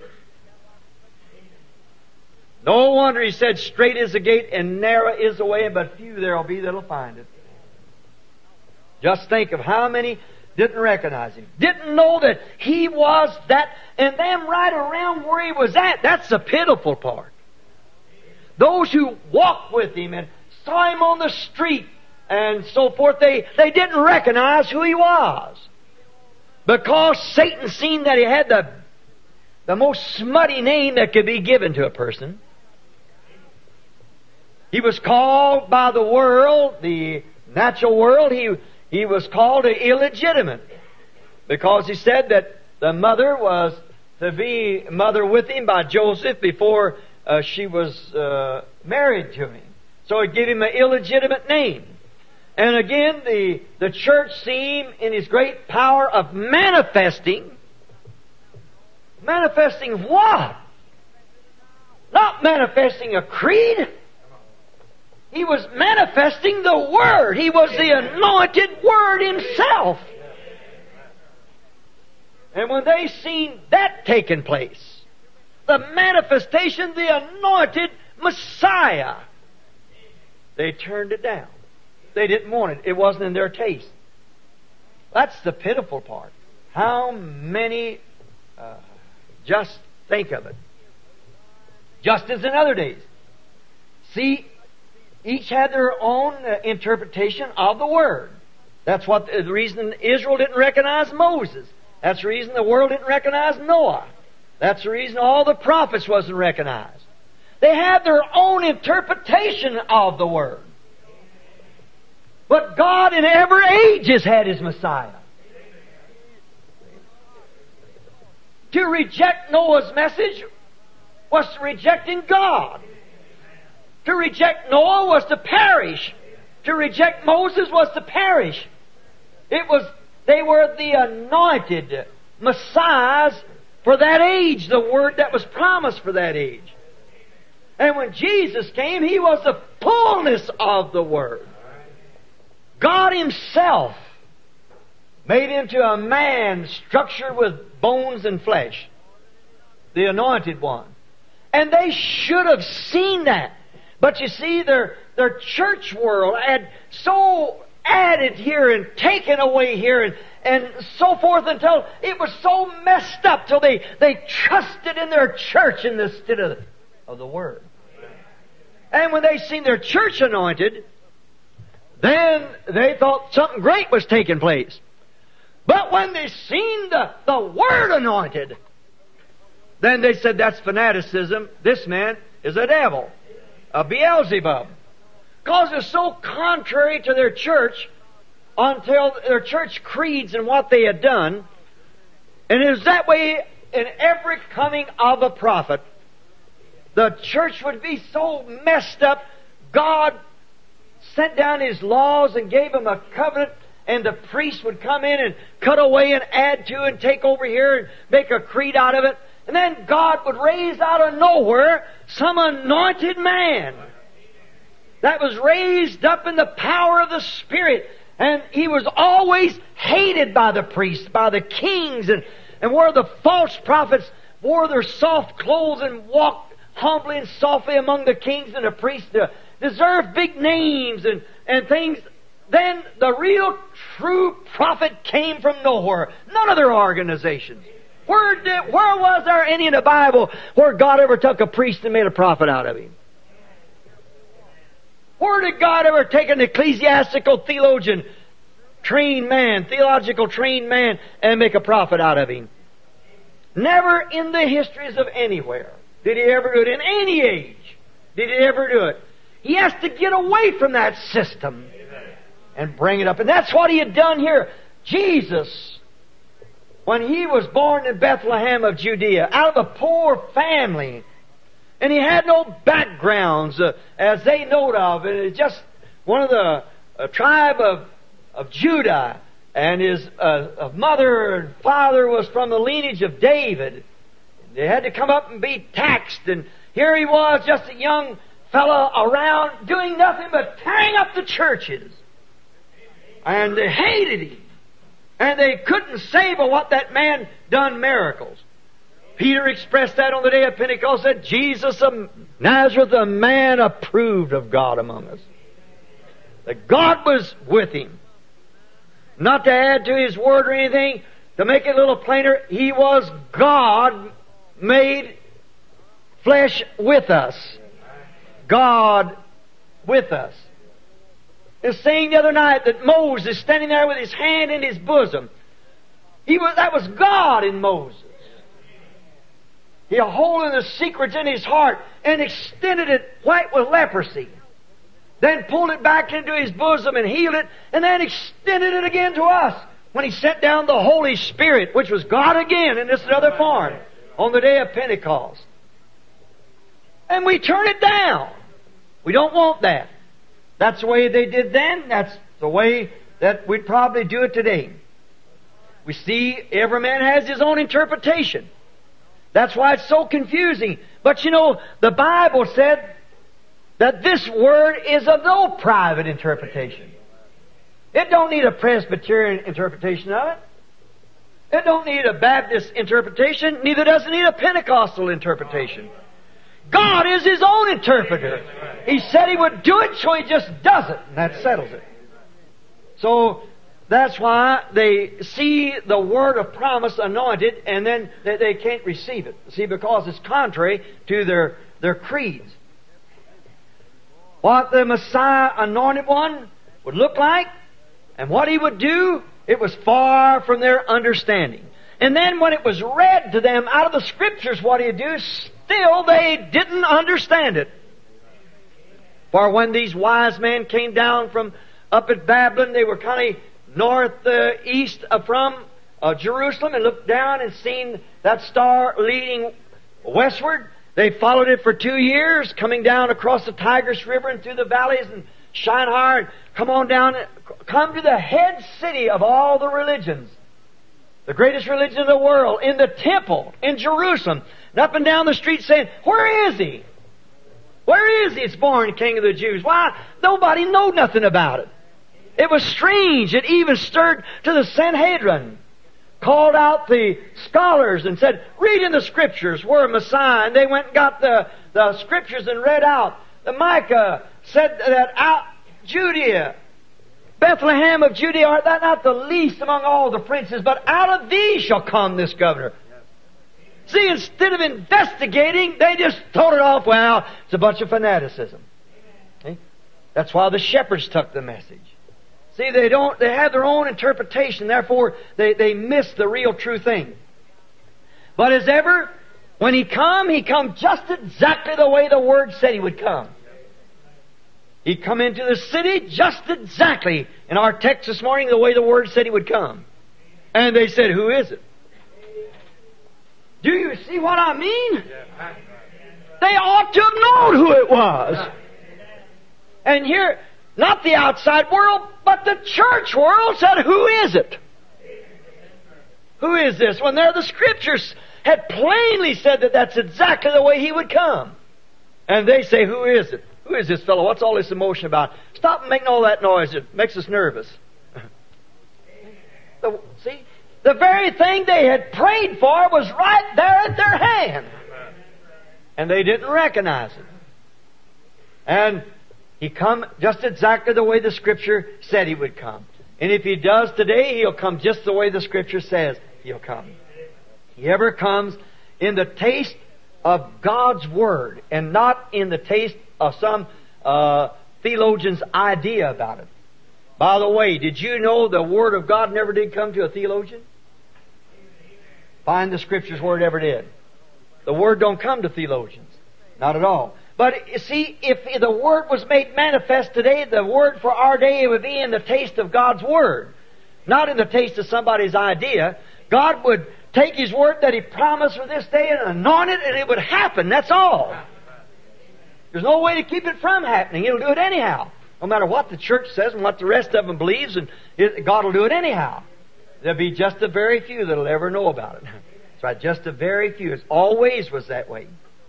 No wonder He said, straight is the gate and narrow is the way, but few there will be that'll find it. Just think of how many didn't recognize Him, didn't know that He was that, and them right around where He was at. That's the pitiful part. Those who walked with Him and saw Him on the street and so forth, they, they didn't recognize who He was. Because Satan seen that He had the, the most smutty name that could be given to a person. He was called by the world, the natural world, he, he was called an illegitimate. Because he said that the mother was to be mother with him by Joseph before uh, she was uh, married to him. So it gave him an illegitimate name. And again, the, the church seen in His great power of manifesting. Manifesting what? Not manifesting a creed. He was manifesting the Word. He was the anointed Word Himself. And when they seen that taking place, the manifestation, the anointed Messiah, they turned it down. They didn't want it. It wasn't in their taste. That's the pitiful part. How many, uh, just think of it. Just as in other days. See, each had their own uh, interpretation of the Word. That's what the reason Israel didn't recognize Moses. That's the reason the world didn't recognize Noah. That's the reason all the prophets wasn't recognized. They had their own interpretation of the Word. But God in every age has had His Messiah. To reject Noah's message was rejecting God. To reject Noah was to perish. To reject Moses was to perish. It was, they were the anointed Messiahs for that age, the Word that was promised for that age. And when Jesus came, He was the fullness of the Word. God Himself made into a man structured with bones and flesh. The anointed one. And they should have seen that. But you see, their, their church world had so added here and taken away here and, and so forth until it was so messed up till they, they trusted in their church instead of, of the Word. And when they seen their church anointed, then they thought something great was taking place. But when they seen the, the Word anointed, then they said, that's fanaticism. This man is a devil. A Beelzebub. Because it's so contrary to their church until their church creeds and what they had done. And it was that way in every coming of a prophet. The church would be so messed up, God sent down His laws and gave them a covenant, and the priest would come in and cut away and add to and take over here and make a creed out of it. And then God would raise out of nowhere some anointed man that was raised up in the power of the Spirit. And he was always hated by the priests, by the kings, and, and where the false prophets wore their soft clothes and walked humbly and softly among the kings and the priests to deserve big names and, and things. Then the real true prophet came from nowhere. None of their organizations. Where, did, where was there any in the Bible where God ever took a priest and made a prophet out of him? Where did God ever take an ecclesiastical theologian, trained man, theological trained man, and make a prophet out of him? Never in the histories of anywhere did He ever do it. In any age did He ever do it. He has to get away from that system and bring it up. And that's what He had done here. Jesus, when He was born in Bethlehem of Judea, out of a poor family, and he had no backgrounds uh, as they know of. It was just one of the uh, tribe of, of Judah, and his uh, mother and father was from the lineage of David. They had to come up and be taxed, and here he was, just a young fellow around doing nothing but tearing up the churches. And they hated him. And they couldn't say but what that man done miracles. Peter expressed that on the day of Pentecost, said, Jesus of Nazareth, a man approved of God among us. That God was with him. Not to add to His Word or anything, to make it a little plainer, He was God made flesh with us. God with us. I was saying the other night that Moses, standing there with his hand in his bosom, he was, that was God in Moses. He holding the secrets in his heart and extended it white with leprosy. Then pulled it back into his bosom and healed it, and then extended it again to us when He sent down the Holy Spirit, which was God again in this other form on the day of Pentecost. And we turn it down. We don't want that. That's the way they did then. That's the way that we'd probably do it today. We see every man has his own interpretation. That's why it's so confusing. But you know, the Bible said that this Word is of no private interpretation. It don't need a Presbyterian interpretation of it. It don't need a Baptist interpretation. Neither does it need a Pentecostal interpretation. God is His own interpreter. He said He would do it, so He just does it, and that settles it. So that's why they see the word of promise anointed, and then they, they can't receive it. See, because it's contrary to their, their creeds. What the Messiah anointed one would look like, and what He would do, it was far from their understanding. And then when it was read to them out of the Scriptures what He'd do, still they didn't understand it. For when these wise men came down from up at Babylon, they were kind of north uh, east uh, from uh, Jerusalem, and looked down and seen that star leading westward. They followed it for two years, coming down across the Tigris River and through the valleys and shine hard. Come on down, come to the head city of all the religions, the greatest religion of the world, in the temple in Jerusalem, and up and down the street saying, "Where is He? Where is He? It's born King of the Jews." Why? Nobody knew nothing about it. It was strange. It even stirred to the Sanhedrin. Called out the scholars and said, "Read in the Scriptures where Messiah." And they went and got the, the Scriptures and read out. The Micah said that out Judea, Bethlehem of Judea, art thou not the least among all the princes, but out of thee shall come this governor. See, instead of investigating, they just told it off. Well, it's a bunch of fanaticism. See? That's why the shepherds took the message. See, they don't, they have their own interpretation, therefore they, they miss the real true thing. But as ever, when He come, He come just exactly the way the Word said He would come. He come into the city just exactly, in our text this morning, the way the Word said He would come. And they said, "Who is it?" Do you see what I mean? They ought to have known who it was. And here, not the outside world, but the church world said, "Who is it? Who is this?" When there the Scriptures had plainly said that that's exactly the way He would come. And they say, who is it? Who is this fellow? What's all this emotion about? Stop making all that noise. It makes us nervous. the, see? The very thing they had prayed for was right there at their hand. And they didn't recognize it. And He come just exactly the way the Scripture said He would come. And if He does today, He'll come just the way the Scripture says He'll come. He ever comes in the taste of God's Word and not in the taste of some uh, theologian's idea about it. By the way, did you know the Word of God never did come to a theologian? Find the Scriptures where it ever did. The Word don't come to theologians. Not at all. But you see, if the Word was made manifest today, the Word for our day would be in the taste of God's Word. Not in the taste of somebody's idea. God would take His Word that He promised for this day and anoint it, and it would happen. That's all. There's no way to keep it from happening. It'll do it anyhow. No matter what the church says and what the rest of them believes, and it, God will do it anyhow. There'll be just a very few that'll ever know about it. That's right, just a very few. It always was that way.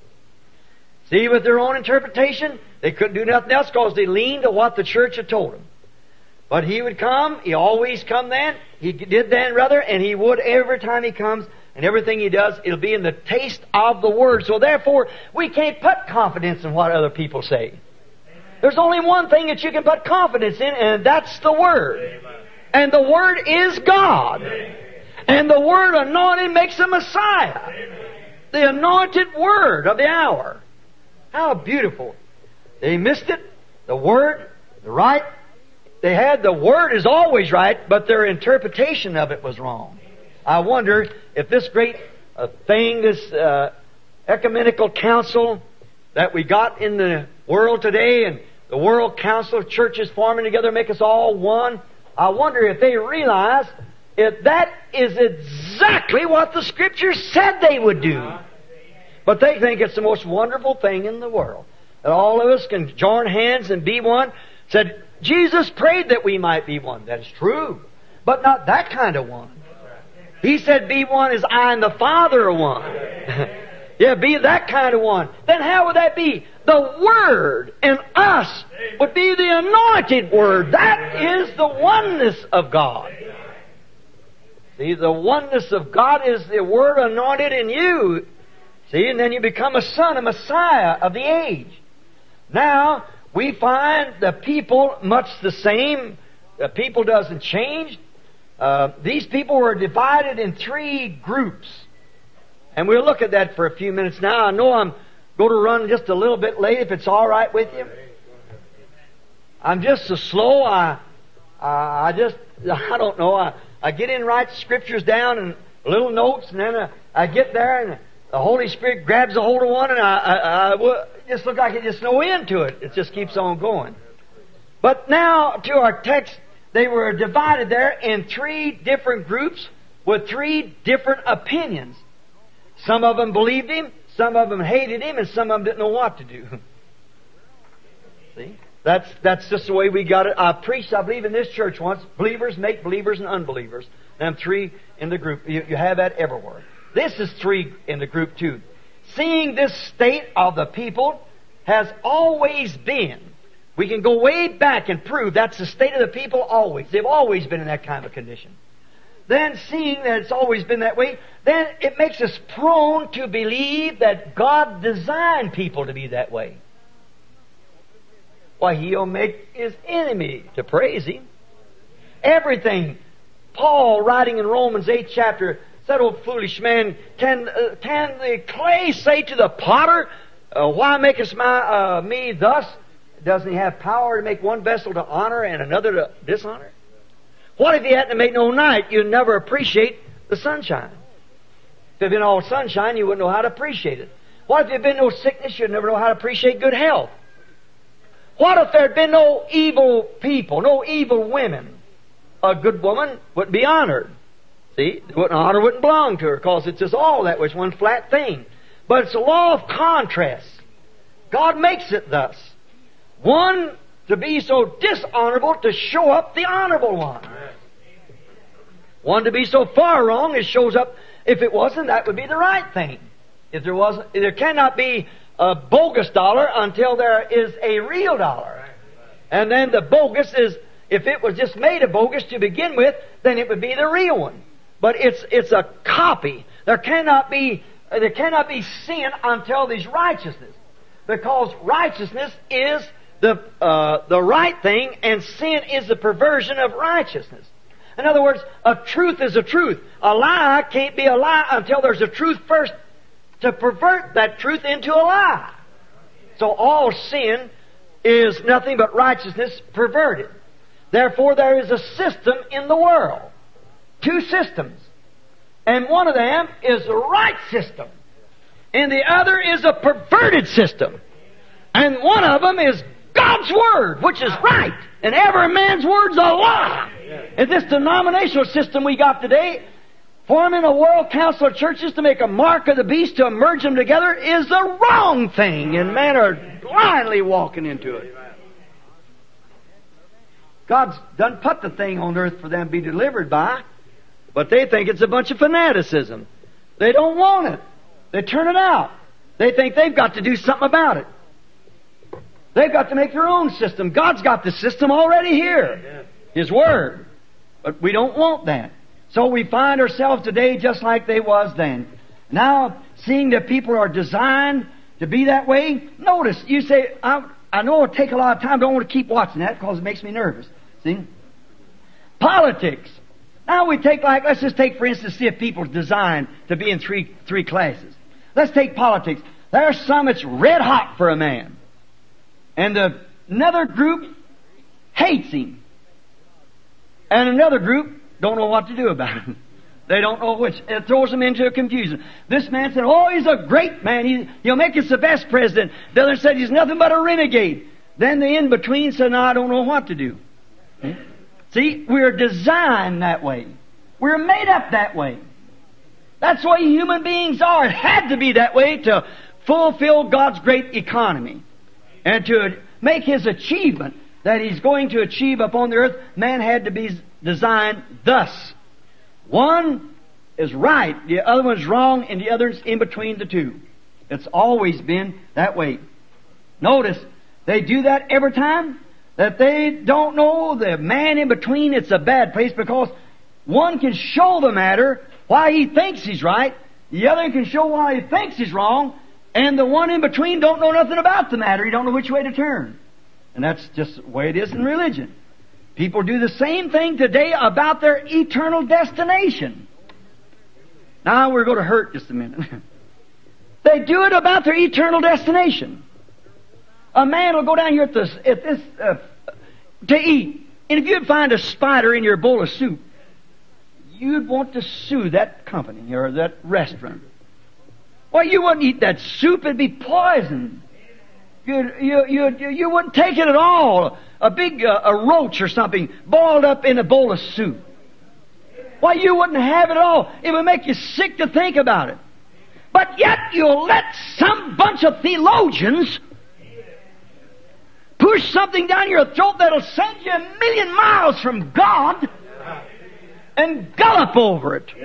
See, with their own interpretation, they couldn't do nothing else because they leaned to what the church had told them. But He would come. He always come then. He did then, rather, and He would every time He comes. And everything He does, it'll be in the taste of the Word. So therefore, we can't put confidence in what other people say. There's only one thing that you can put confidence in, and that's the Word. And the Word is God. And the Word anointed makes a Messiah. The anointed Word of the hour. How beautiful. They missed it. The Word, the right. They had the Word is always right, but their interpretation of it was wrong. I wonder if this great uh, thing, this uh, ecumenical council that we got in the world today, and the World Council of Churches forming together make us all one, I wonder if they realize if that is exactly what the Scripture said they would do. But they think it's the most wonderful thing in the world. That all of us can join hands and be one. Said, Jesus prayed that we might be one. That is true. But not that kind of one. He said, be one as I and the Father are one. Yeah, be that kind of one. Then how would that be? The Word in us would be the anointed Word. That is the oneness of God. See, the oneness of God is the Word anointed in you. See, and then you become a son, a Messiah of the age. Now, we find the people much the same. The people doesn't change. Uh, these people were divided in three groups. And we'll look at that for a few minutes now. I know I'm going to run just a little bit late, if it's all right with you. I'm just so slow. I, uh, I just, I don't know. I, I get in, write scriptures down and little notes, and then I, I get there, and the Holy Spirit grabs a hold of one, and I, I, I well, it just look like it just no end to it. It just keeps on going. But now to our text, they were divided there in three different groups with three different opinions. Some of them believed Him, some of them hated Him, and some of them didn't know what to do. See? That's, that's just the way we got it. I preached, I believe, in this church once, believers make believers and unbelievers. Them three in the group. You, you have that everywhere. This is three in the group too. Seeing this state of the people has always been. We can go way back and prove that's the state of the people always. They've always been in that kind of condition. Then seeing that it's always been that way, then it makes us prone to believe that God designed people to be that way. Why, He'll make His enemy to praise Him. Everything. Paul, writing in Romans eighth chapter, said, "O foolish man, can, uh, can the clay say to the potter, uh, why makest my, uh, me thus? Doesn't He have power to make one vessel to honor and another to dishonor? What if He hadn't made no night? You'd never appreciate the sunshine. If it had been all sunshine, you wouldn't know how to appreciate it. What if there had been no sickness? You'd never know how to appreciate good health. What if there had been no evil people, no evil women? A good woman wouldn't be honored. See, wouldn't honor wouldn't belong to her, because it's just all that was one flat thing. But it's a law of contrast. God makes it thus. One to be so dishonorable to show up the honorable one. One to be so far wrong, it shows up If it wasn't, that would be the right thing. If there wasn't, there cannot be a bogus dollar until there is a real dollar. And then the bogus is, if it was just made a bogus to begin with, then it would be the real one. But it's it's a copy. There cannot be there cannot be sin until there's righteousness, because righteousness is the uh, the right thing, and sin is the perversion of righteousness. In other words, a truth is a truth. A lie can't be a lie until there's a truth first to pervert that truth into a lie. So all sin is nothing but righteousness perverted. Therefore, there is a system in the world. Two systems. And one of them is the right system. And the other is a perverted system. And one of them is God's Word, which is right. And every man's word's a lie. And this denominational system we got today, forming a world council of churches to make a mark of the beast to merge them together, is the wrong thing. And men are blindly walking into it. God's done put the thing on earth for them to be delivered by, but they think it's a bunch of fanaticism. They don't want it. They turn it out. They think they've got to do something about it. They've got to make their own system. God's got the system already here. His Word. But we don't want that. So we find ourselves today just like they was then. Now, seeing that people are designed to be that way, notice, you say, I, I know it'll take a lot of time, but I don't want to keep watching that because it makes me nervous. See? Politics. Now we take like, let's just take for instance, see if people are designed to be in three, three classes. Let's take politics. There's some that's red hot for a man. And the, another group hates him. And another group don't know what to do about him. They don't know which. It throws them into a confusion. This man said, oh, he's a great man. He, he'll make us the best president. The other said, he's nothing but a renegade. Then the in-between said, no, I don't know what to do. Hmm? See, we're designed that way. We're made up that way. That's the way human beings are. It had to be that way to fulfill God's great economy. And to make His achievement that He's going to achieve upon the earth, man had to be designed thus. One is right, the other one's wrong, and the other's in between the two. It's always been that way. Notice, they do that every time that they don't know the man in between. It's a bad place because one can show the matter why he thinks he's right, the other can show why he thinks he's wrong, and the one in between don't know nothing about the matter. He don't know which way to turn. And that's just the way it is in religion. People do the same thing today about their eternal destination. Now we're going to hurt just a minute. They do it about their eternal destination. A man will go down here at this, at this uh, to eat, and if you'd find a spider in your bowl of soup, you'd want to sue that company or that restaurant. Why, you wouldn't eat that soup; it'd be poison. You you you you wouldn't take it at all. A big uh, a roach or something boiled up in a bowl of soup. Why, you wouldn't have it at all. It would make you sick to think about it. But yet you'll let some bunch of theologians push something down your throat that'll send you a million miles from God and gallop over it.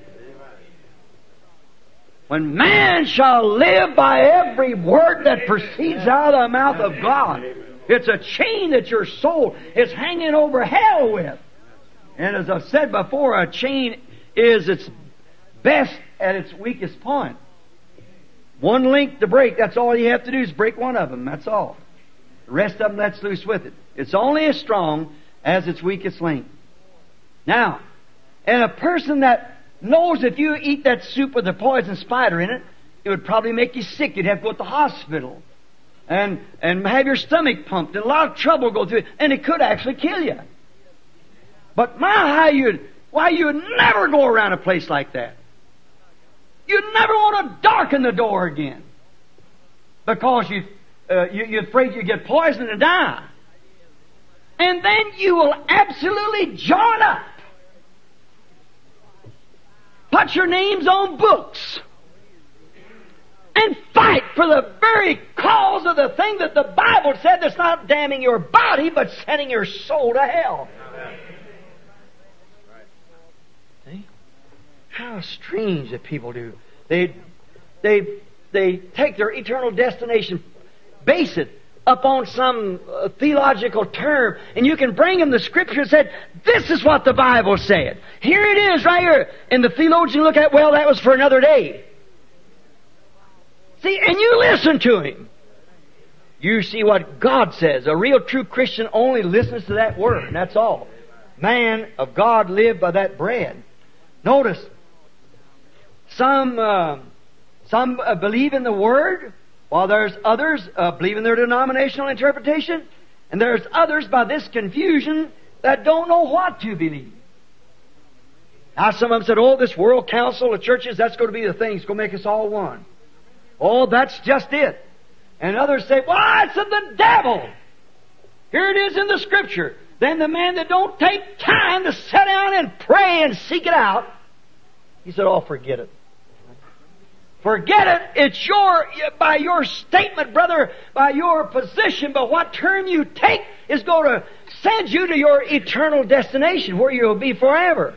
When man shall live by every word that proceeds out of the mouth of God. It's a chain that your soul is hanging over hell with. And as I've said before, a chain is its best at its weakest point. One link to break, that's all you have to do is break one of them, that's all. The rest of them lets loose with it. It's only as strong as its weakest link. Now, and a person that knows if you eat that soup with a poison spider in it, it would probably make you sick. You'd have to go to the hospital and and have your stomach pumped, and a lot of trouble go through it, and it could actually kill you. But my, how you'd, why you'd never go around a place like that. You'd never want to darken the door again because you, uh, you you're afraid you get poisoned and die. And then you will absolutely join up. Put your names on books and fight for the very cause of the thing that the Bible said that's not damning your body but sending your soul to hell. See? How strange that people do. They, they, they take their eternal destination, base it upon some uh, theological term, and you can bring them the Scripture and say, this is what the Bible said. Here it is, right here. And the theologian look at, well, that was for another day. See, and you listen to him. You see what God says. A real true Christian only listens to that Word, and that's all. Man of God lived by that bread. Notice, some uh, some uh, believe in the Word, while there's others uh, believe in their denominational interpretation, and there's others by this confusion that don't know what to believe. Now some of them said, oh, this world council of churches, that's going to be the thing. It's going to make us all one. Oh, that's just it. And others say, well, it's of the devil. Here it is in the Scripture. Then the man that don't take time to sit down and pray and seek it out, he said, oh, forget it. Forget it. It's your, by your statement, brother, by your position, but what turn you take is going to send you to your eternal destination where you'll be forever.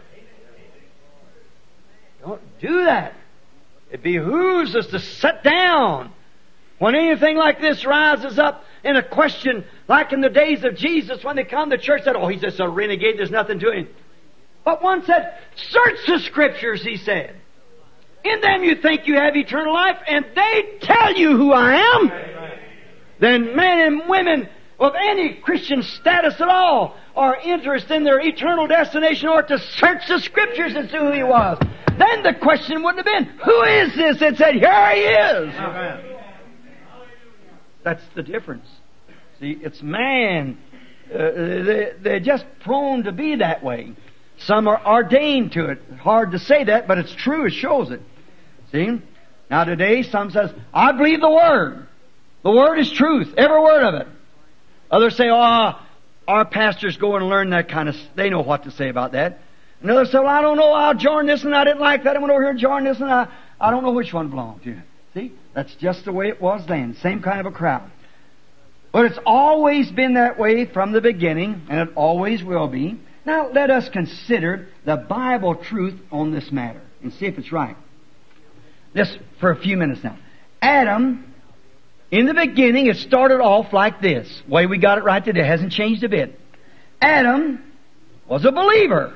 Don't do that. It behooves us to sit down when anything like this rises up in a question, like in the days of Jesus when they come to church, said, oh, he's just a renegade, there's nothing to him. But one said, search the Scriptures, he said. In them you think you have eternal life, and they tell you who I am. Amen. Then men and women of any Christian status at all are interested in their eternal destination or to search the Scriptures and see who he was. Then the question wouldn't have been, who is this? It said, here he is. Amen. That's the difference. See, it's man. Uh, they, they're just prone to be that way. Some are ordained to it. Hard to say that, but it's true. It shows it. See? Now today, some says, I believe the Word. The Word is truth. Every word of it. Others say, oh, our pastors go and learn that kind of... They know what to say about that. And others say, well, I don't know. I'll join this and I didn't like that. I went over here and joined this and I, I don't know which one belonged to. See? That's just the way it was then. Same kind of a crowd. But it's always been that way from the beginning, and it always will be. Now, let us consider the Bible truth on this matter and see if it's right. This for a few minutes now. Adam, in the beginning, it started off like this. The way we got it right today hasn't changed a bit. Adam was a believer.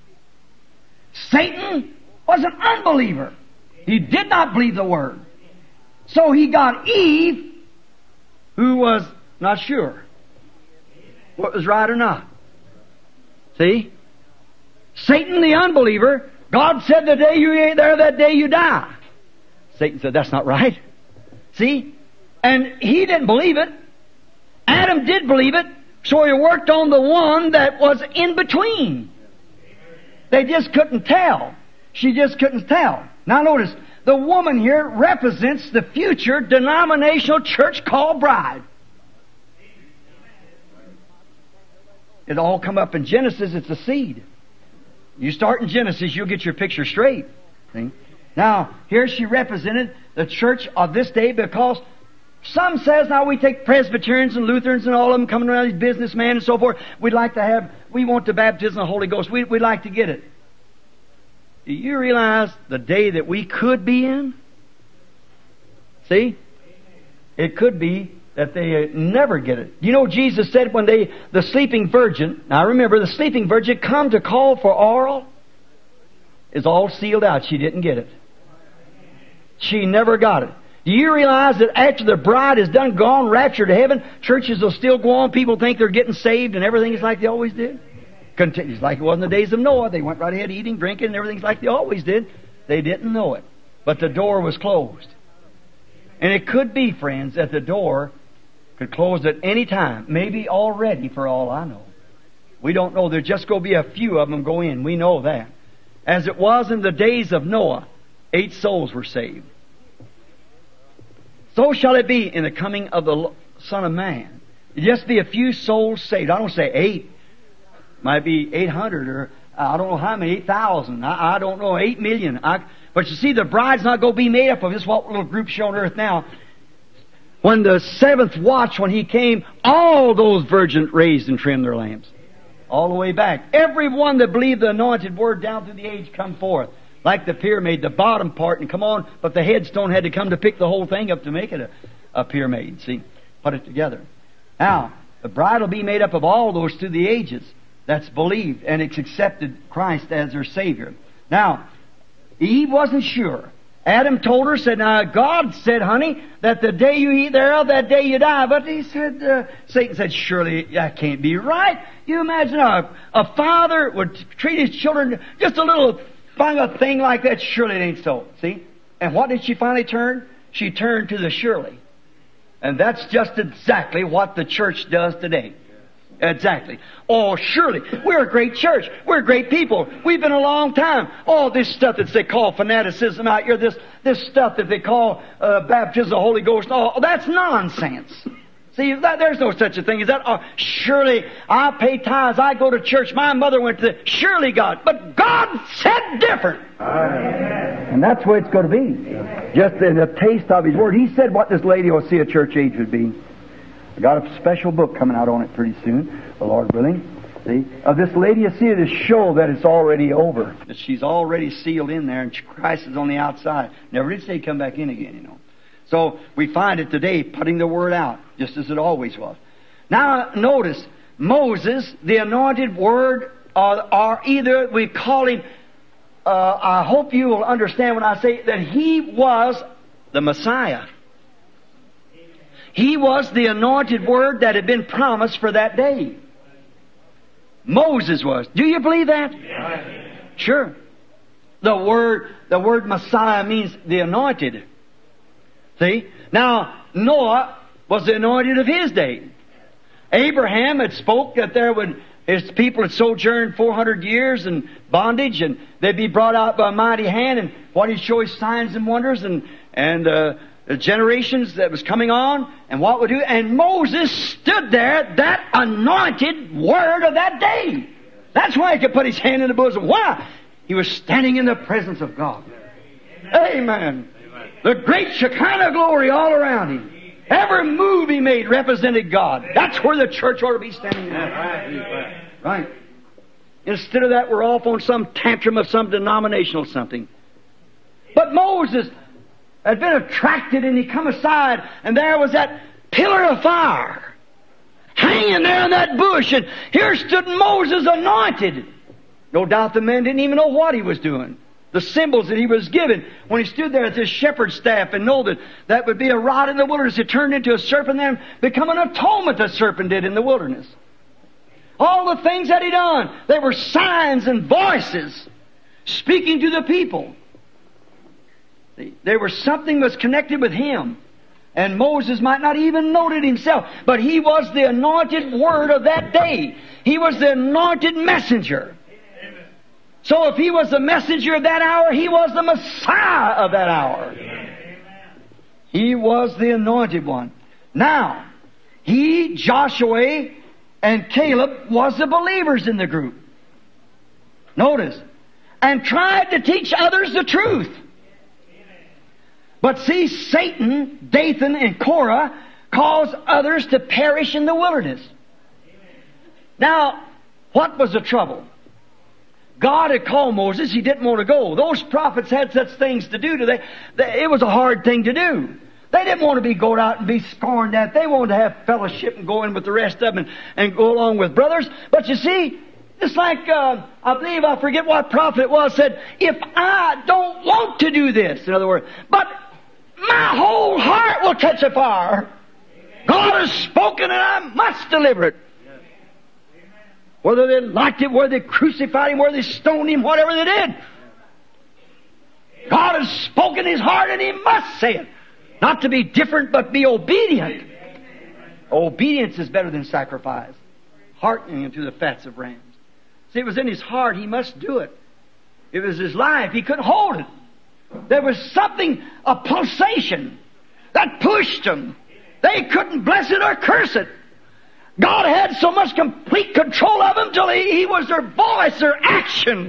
Satan was an unbeliever. He did not believe the Word. So he got Eve, who was not sure what was right or not. See? Satan the unbeliever, God said the day you ain't there, that day you die. Satan said, that's not right. See? And he didn't believe it. Adam did believe it, so he worked on the one that was in between. They just couldn't tell. She just couldn't tell. Now notice, the woman here represents the future denominational church called bride. It all come up in Genesis. It's a seed. You start in Genesis, you'll get your picture straight. See? Now, here she represented the church of this day because some says, now we take Presbyterians and Lutherans and all of them coming around, these businessmen and so forth. We'd like to have, we want the baptism of the Holy Ghost. We, we'd like to get it. Do you realize the day that we could be in? See? It could be that they never get it. You know, Jesus said when they, the sleeping virgin, now remember, the sleeping virgin come to call for oral, is all sealed out. She didn't get it. She never got it. Do you realize that after the bride is done, gone, raptured to heaven, churches will still go on, people think they're getting saved, and everything is like they always did? Continues like it was in the days of Noah. They went right ahead eating, drinking, and everything's like they always did. They didn't know it. But the door was closed. And it could be, friends, that the door could close at any time. Maybe already, for all I know. We don't know. There's just going to be a few of them go in. We know that. As it was in the days of Noah, eight souls were saved. So shall it be in the coming of the Son of Man. It just be a few souls saved. I don't say eight. Might be eight hundred or I don't know how many, eight thousand. I, I don't know, eight million. I, but you see, the bride's not going to be made up of this what little group's shown on earth now. When the seventh watch, when he came, all those virgins raised and trimmed their lamps. All the way back. Every one that believed the anointed word down through the age come forth. Like the pyramid, the bottom part, and come on, but the headstone had to come to pick the whole thing up to make it a, a pyramid, see? Put it together. Now, the bride will be made up of all those through the ages that's believed and it's accepted Christ as their Savior. Now, Eve wasn't sure. Adam told her, said, now God said, honey, that the day you eat thereof, that day you die. But he said, uh, Satan said, surely that can't be right. You imagine a, a father would treat his children just a little thing, a thing like that. Surely it ain't so. See? And what did she finally turn? She turned to the surely. And that's just exactly what the church does today. Exactly. Oh, surely. We're a great church. We're great people. We've been a long time. All this stuff that they call fanaticism out here, this, this stuff that they call uh, baptism of the Holy Ghost, oh, that's nonsense. See, that, there's no such a thing as that. Oh, surely I pay tithes. I go to church. My mother went to the... Surely God. But God said different. Amen. And that's where it's going to be. Just in a taste of His Word. He said what this lady will see a church age would be. I got a special book coming out on it pretty soon, the Lord willing. See, of this lady, you see, to show that it's already over. That she's already sealed in there, and Christ is on the outside. Never did say come back in again, you know. So we find it today, putting the Word out, just as it always was. Now, notice, Moses, the anointed Word, are, are either, we call him, uh, I hope you will understand when I say that he was the Messiah. He was the anointed Word that had been promised for that day. Moses was. Do you believe that? Yes. Sure. The word, the word Messiah means the anointed. See? Now, Noah was the anointed of his day. Abraham had spoke that there would, his people had sojourned four hundred years in bondage, and they'd be brought out by a mighty hand, and what he'd show his signs and wonders, and, and, uh, the generations that was coming on, and what would do. And Moses stood there, that anointed Word of that day. That's why he could put his hand in the bosom. Why? He was standing in the presence of God. Amen. Amen. The great Shekinah glory all around him. Every move he made represented God. That's where the church ought to be standing now. Right. Right. Instead of that, we're off on some tantrum of some denominational something. But Moses had been attracted, and he come aside, and there was that pillar of fire hanging there in that bush, and here stood Moses anointed. No doubt the men didn't even know what he was doing. The symbols that he was given when he stood there at this shepherd's staff, and know that that would be a rod in the wilderness. It turned into a serpent, then become an atonement the serpent did in the wilderness. All the things that he done, they were signs and voices speaking to the people. There was something that was connected with him. And Moses might not even know it himself. But he was the anointed Word of that day. He was the anointed messenger. Amen. So if he was the messenger of that hour, he was the Messiah of that hour. Amen. He was the anointed one. Now, he, Joshua, and Caleb was the believers in the group. Notice. And tried to teach others the truth. But see, Satan, Dathan, and Korah caused others to perish in the wilderness. Now, what was the trouble? God had called Moses. He didn't want to go. Those prophets had such things to do today. It was a hard thing to do. They didn't want to be going out and be scorned at. They wanted to have fellowship and go in with the rest of them and, and go along with brothers. But you see, it's like, uh, I believe, I forget what prophet it was, said, if I don't want to do this, in other words, but my whole heart will catch a fire. God has spoken and I must deliver it. Whether they liked it, whether they crucified him, whether they stoned him, whatever they did. God has spoken his heart and he must say it. Not to be different, but be obedient. Obedience is better than sacrifice. Heartening into the fats of rams. See, it was in his heart, he must do it. It was his life, he couldn't hold it. There was something, a pulsation, that pushed them. They couldn't bless it or curse it. God had so much complete control of them till he, he was their voice, their action.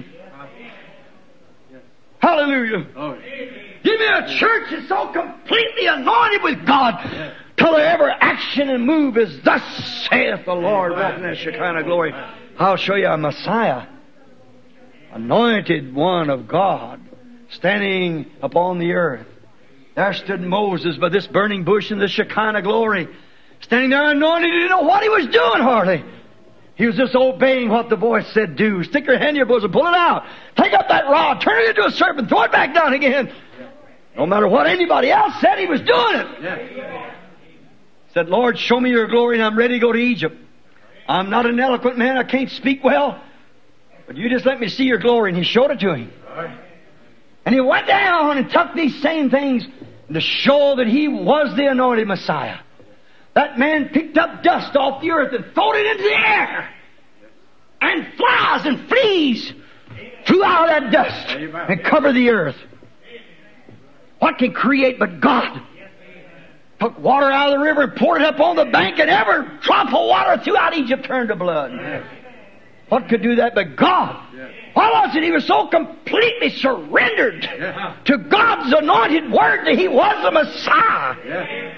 Hallelujah. Give me a church that's so completely anointed with God till their every action and move is thus saith the Lord, walking in that Shekinah glory. I'll show you a Messiah, anointed one of God. standing upon the earth. There stood Moses by this burning bush in the Shekinah glory, standing there anointed. He didn't know what he was doing hardly. He was just obeying what the voice said do. Stick your hand in your bosom, pull it out. Take up that rod, turn it into a serpent, throw it back down again. No matter what anybody else said, he was doing it. Said, Lord, show me your glory and I'm ready to go to Egypt. I'm not an eloquent man, I can't speak well, but you just let me see your glory. And he showed it to him. And he went down and took these same things to show that he was the anointed Messiah. That man picked up dust off the earth and threw it into the air. And flies and fleas flew out of that dust and covered the earth. What can create but God? Took water out of the river and poured it up on the bank, and every drop of water throughout Egypt turned to blood. What could do that but God? Why was it he was so completely surrendered to God's anointed word that he was the Messiah?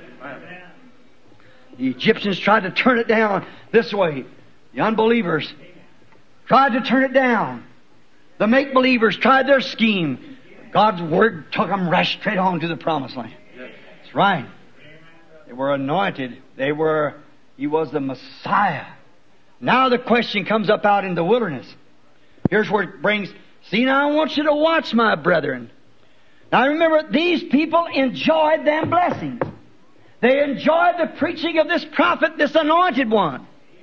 The Egyptians tried to turn it down this way. The unbelievers tried to turn it down. The make-believers tried their scheme. God's word took them right straight on to the promised land. That's right. They were anointed. They were, he was the Messiah. Now the question comes up out in the wilderness. Here's where it brings, see now I want you to watch, my brethren. Now remember, these people enjoyed them blessings. They enjoyed the preaching of this prophet, this anointed one.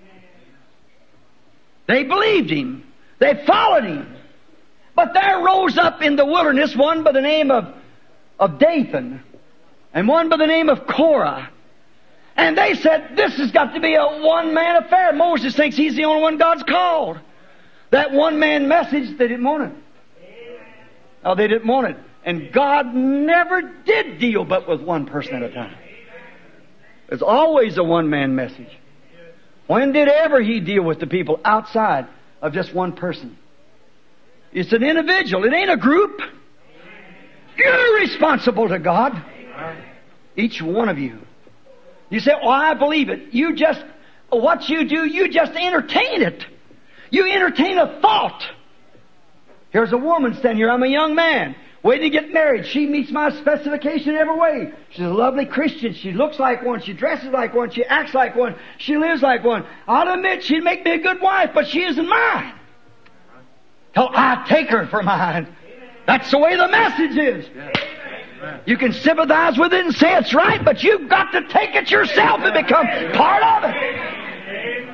They believed him. They followed him. But there rose up in the wilderness one by the name of, of Dathan and one by the name of Korah. And they said, this has got to be a one-man affair. Moses thinks he's the only one God's called. That one-man message, they didn't want it. No, they didn't want it. And God never did deal but with one person at a time. It's always a one-man message. When did ever He deal with the people outside of just one person? It's an individual. It ain't a group. You're responsible to God. Each one of you. You say, oh, I believe it. You just, what you do, you just entertain it. You entertain a thought. Here's a woman standing here. I'm a young man waiting to get married. She meets my specification in every way. She's a lovely Christian. She looks like one. She dresses like one. She acts like one. She lives like one. I'll admit she'd make me a good wife, but she isn't mine. So I take her for mine. That's the way the message is. You can sympathize with it and say it's right, but you've got to take it yourself and become part of it.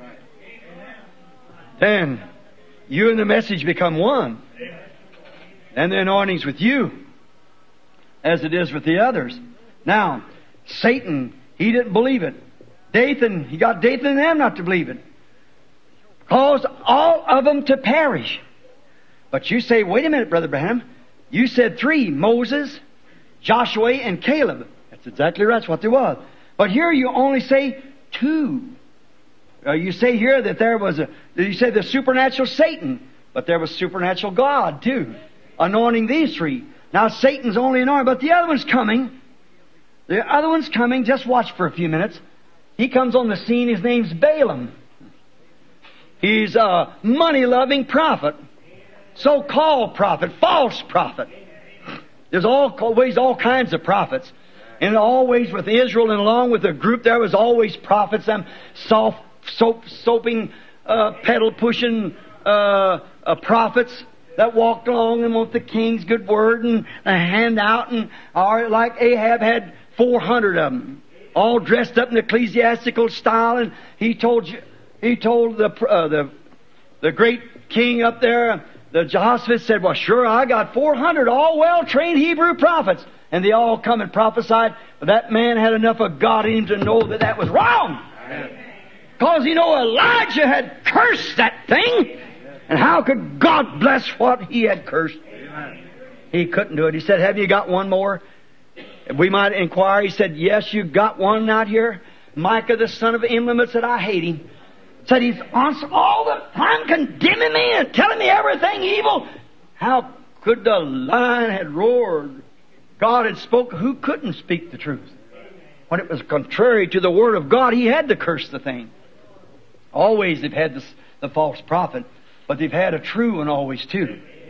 Then you and the message become one. And the anointing's with you as it is with the others. Now, Satan, he didn't believe it. Dathan, he got Dathan and them not to believe it. Caused all of them to perish. But you say, wait a minute, Brother Branham. You said three, Moses, Joshua, and Caleb. That's exactly right. That's what there was. But here you only say two. Uh, you say here that there was a, you say the supernatural Satan, but there was supernatural God too, anointing these three. Now Satan's only anointed, but the other one's coming. The other one's coming. Just watch for a few minutes. He comes on the scene. His name's Balaam. He's a money-loving prophet. So-called prophet, false prophet. There's always all kinds of prophets. And always with Israel and along with the group there was always prophets, them soft, soap, soaping, uh, pedal pushing uh, uh, prophets that walked along and want the king's good word and a handout. And or like Ahab had four hundred of them, all dressed up in ecclesiastical style. And he told you, he told the uh, the the great king up there, the Jehoshaphat said, well, sure, I got four hundred all well-trained Hebrew prophets. And they all come and prophesied. But that man had enough of God in him to know that that was wrong. Because, you know, Elijah had cursed that thing. And how could God bless what he had cursed? He couldn't do it. He said, have you got one more? We might inquire. He said, yes, you got one out here. Micah, the son of Imlah, said, I hate him. Said he's all the time condemning me and telling me everything evil. How could the lion had roared? God had spoken. Who couldn't speak the truth? When it was contrary to the Word of God, he had to curse the thing. Always they've had this, the false prophet, but they've had a true one always too.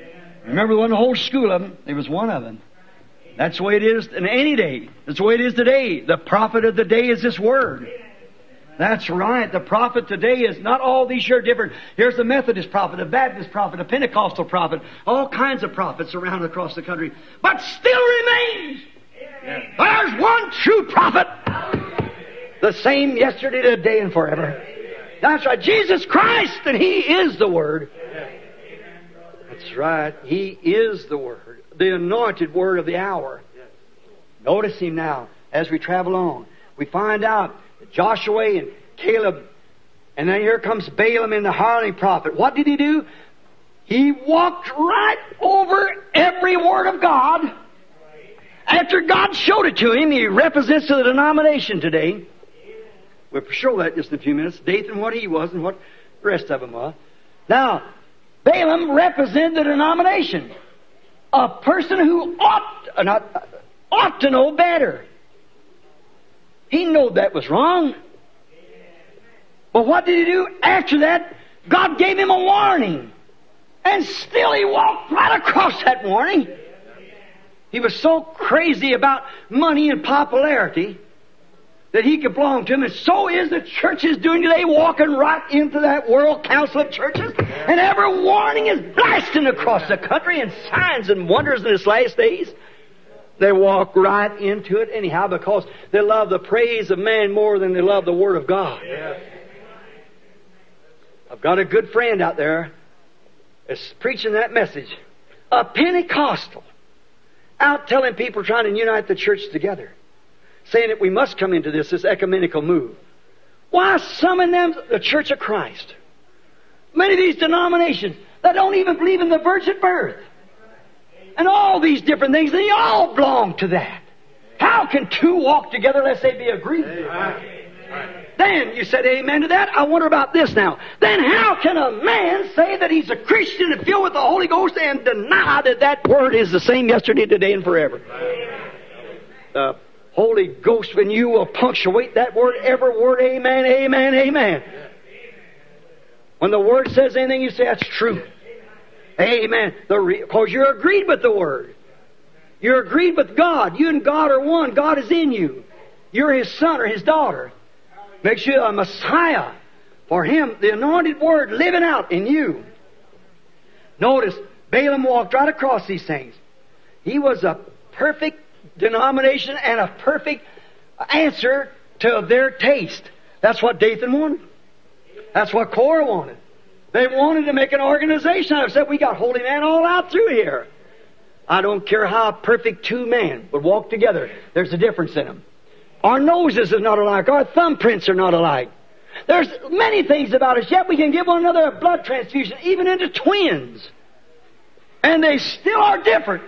Remember, there wasn't a whole school of them. There was one of them. That's the way it is in any day. That's the way it is today. The prophet of the day is this Word. That's right. The prophet today is not all these here different. Here's the Methodist prophet, a Baptist prophet, a Pentecostal prophet, all kinds of prophets around across the country. But still remains. There's one true prophet. The same yesterday, today, and forever. That's right. Jesus Christ, and He is the Word. That's right. He is the Word. The anointed Word of the hour. Notice Him now as we travel on. We find out that Joshua and Caleb, and then here comes Balaam and the hireling prophet. What did he do? He walked right over every Word of God. After God showed it to him, he represents the denomination today. We'll show that just in a few minutes. Dathan, what he was and what the rest of them was. Now, Balaam represented the denomination. A person who ought, uh, not, ought to know better. He knew that was wrong. But what did he do? After that, God gave him a warning. And still he walked right across that warning. He was so crazy about money and popularity that he could belong to him. And so is the churches doing today, walking right into that World Council of Churches. And every warning is blasting across the country, and signs and wonders in this last days. They walk right into it anyhow because they love the praise of man more than they love the Word of God. I've got a good friend out there that's preaching that message. A Pentecostal. Out telling people, trying to unite the church together. Saying that we must come into this, this ecumenical move. Why summon them the Church of Christ? Many of these denominations that don't even believe in the virgin birth. And all these different things, they all belong to that. How can two walk together unless they be agreed? Then you said amen to that. I wonder about this now. Then how can a man say that he's a Christian and filled with the Holy Ghost and deny that that Word is the same yesterday, today, and forever? The Holy Ghost, when you will punctuate that word, every word, amen, amen, amen. When the Word says anything, you say that's true. Amen. Because you're agreed with the Word. You're agreed with God. You and God are one. God is in you. You're His son or His daughter. Makes you a Messiah for Him, the anointed Word living out in you. Notice, Balaam walked right across these things. He was a perfect denomination and a perfect answer to their taste. That's what Dathan wanted. That's what Korah wanted. They wanted to make an organization. I've said we got holy man all out through here. I don't care how perfect two men would walk together. There's a difference in them. Our noses are not alike. Our thumbprints are not alike. There's many things about us, yet we can give one another a blood transfusion, even into twins. And they still are different.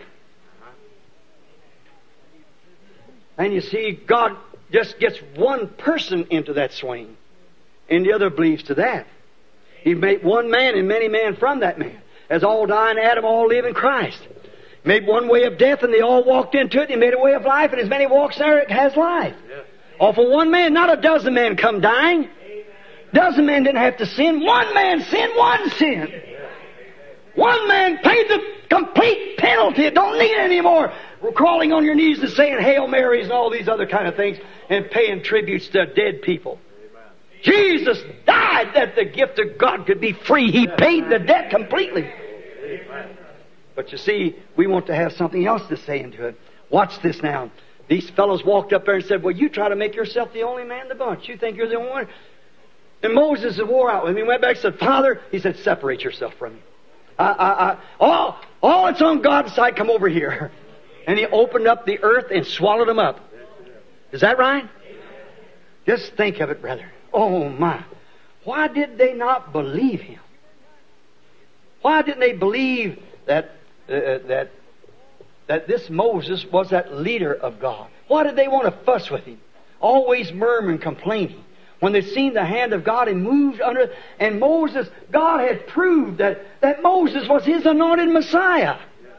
And you see, God just gets one person into that swing. And the other believes to that. He made one man and many men from that man. As all die in Adam, all live in Christ. He made one way of death and they all walked into it. He made a way of life, and as many walks there, it has life. Yeah. Off of one man, not a dozen men come dying. Amen. Dozen men didn't have to sin. One man sinned, one sin. Yeah. One man paid the complete penalty. It don't need any more crawling on your knees and saying Hail Marys and all these other kind of things and paying tributes to dead people. Amen. Jesus died that the gift of God could be free. He paid the debt completely. Amen. But you see, we want to have something else to say into it. Watch this now. These fellows walked up there and said, well, you try to make yourself the only man in the bunch. You think you're the only one? And Moses wore out with him. He went back and said, Father, he said, separate yourself from me. I, I, I, all, all that's on God's side, come over here. And he opened up the earth and swallowed them up. Is that right? Just think of it, brother. Oh, my. Why did they not believe him? Why didn't they believe that Uh, that that this Moses was that leader of God? Why did they want to fuss with him? Always murmuring, complaining. When they seen the hand of God and moved under, and Moses, God had proved that, that Moses was His anointed Messiah.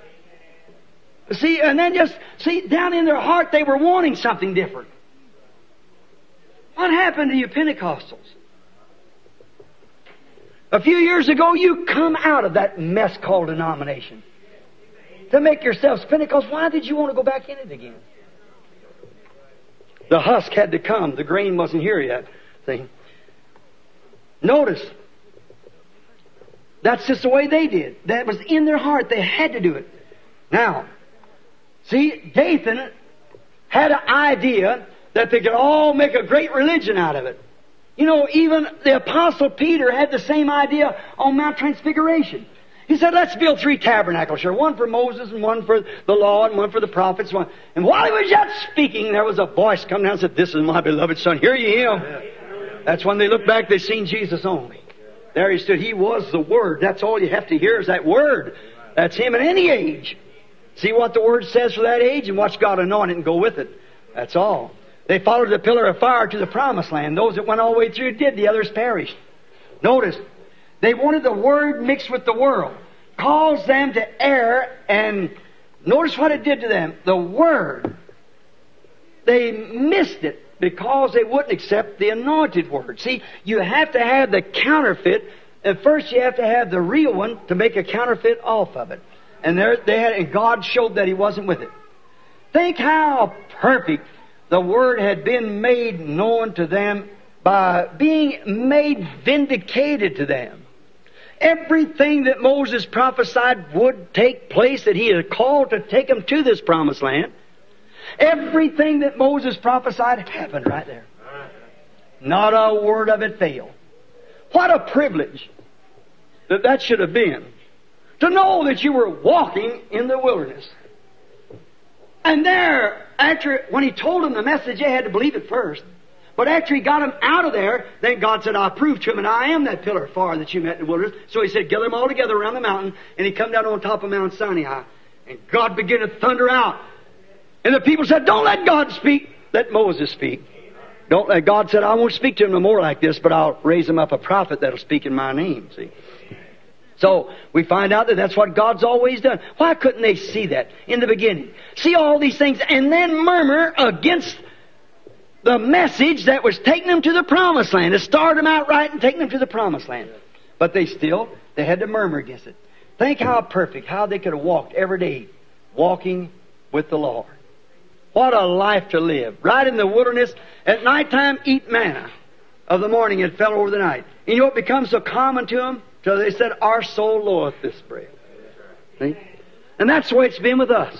See, and then just, see, down in their heart they were wanting something different. What happened to you Pentecostals? A few years ago you come out of that mess called denomination. to make yourselves Pentecost. Why did you want to go back in it again? The husk had to come. The grain wasn't here yet. See? Notice, that's just the way they did. That was in their heart. They had to do it. Now, see, Dathan had an idea that they could all make a great religion out of it. You know, even the Apostle Peter had the same idea on Mount Transfiguration. He said, let's build three tabernacles here. One for Moses and one for the law and one for the prophets. One. And while he was yet speaking, there was a voice come down and said, this is my beloved Son. Hear ye him. That's when they looked back, they seen Jesus only. There he stood. He was the Word. That's all you have to hear is that Word. That's Him in any age. See what the Word says for that age and watch God anoint it and go with it. That's all. They followed the pillar of fire to the promised land. Those that went all the way through did. The others perished. Notice, they wanted the Word mixed with the world. Caused them to err, and notice what it did to them. The Word, they missed it because they wouldn't accept the anointed Word. See, you have to have the counterfeit, and first you have to have the real one to make a counterfeit off of it. And there they had, and God showed that He wasn't with it. Think how perfect the Word had been made known to them by being made vindicated to them. Everything that Moses prophesied would take place, that he had called to take them to this promised land, everything that Moses prophesied happened right there. Not a word of it failed. What a privilege that that should have been. To know that you were walking in the wilderness. And there, after, when He told them the message, they had to believe it first. But after He got them out of there, then God said, I proved to him, and I am that pillar of fire that you met in the wilderness. So He said, gather them all together around the mountain, and He come down on top of Mount Sinai. And God began to thunder out. And the people said, don't let God speak, let Moses speak. Don't let God said, I won't speak to him no more like this, but I'll raise him up a prophet that'll speak in my name, see. So, we find out that that's what God's always done. Why couldn't they see that in the beginning? See all these things and then murmur against the message that was taking them to the promised land. To start them out right and taking them to the promised land. But they still, they had to murmur against it. Think how perfect, how they could have walked every day, walking with the Lord. What a life to live. Right in the wilderness, at nighttime, eat manna. Of the morning, it fell over the night. And you know, it becomes so common to them, till they said, our soul loathed this bread. See? And that's the way it's been with us.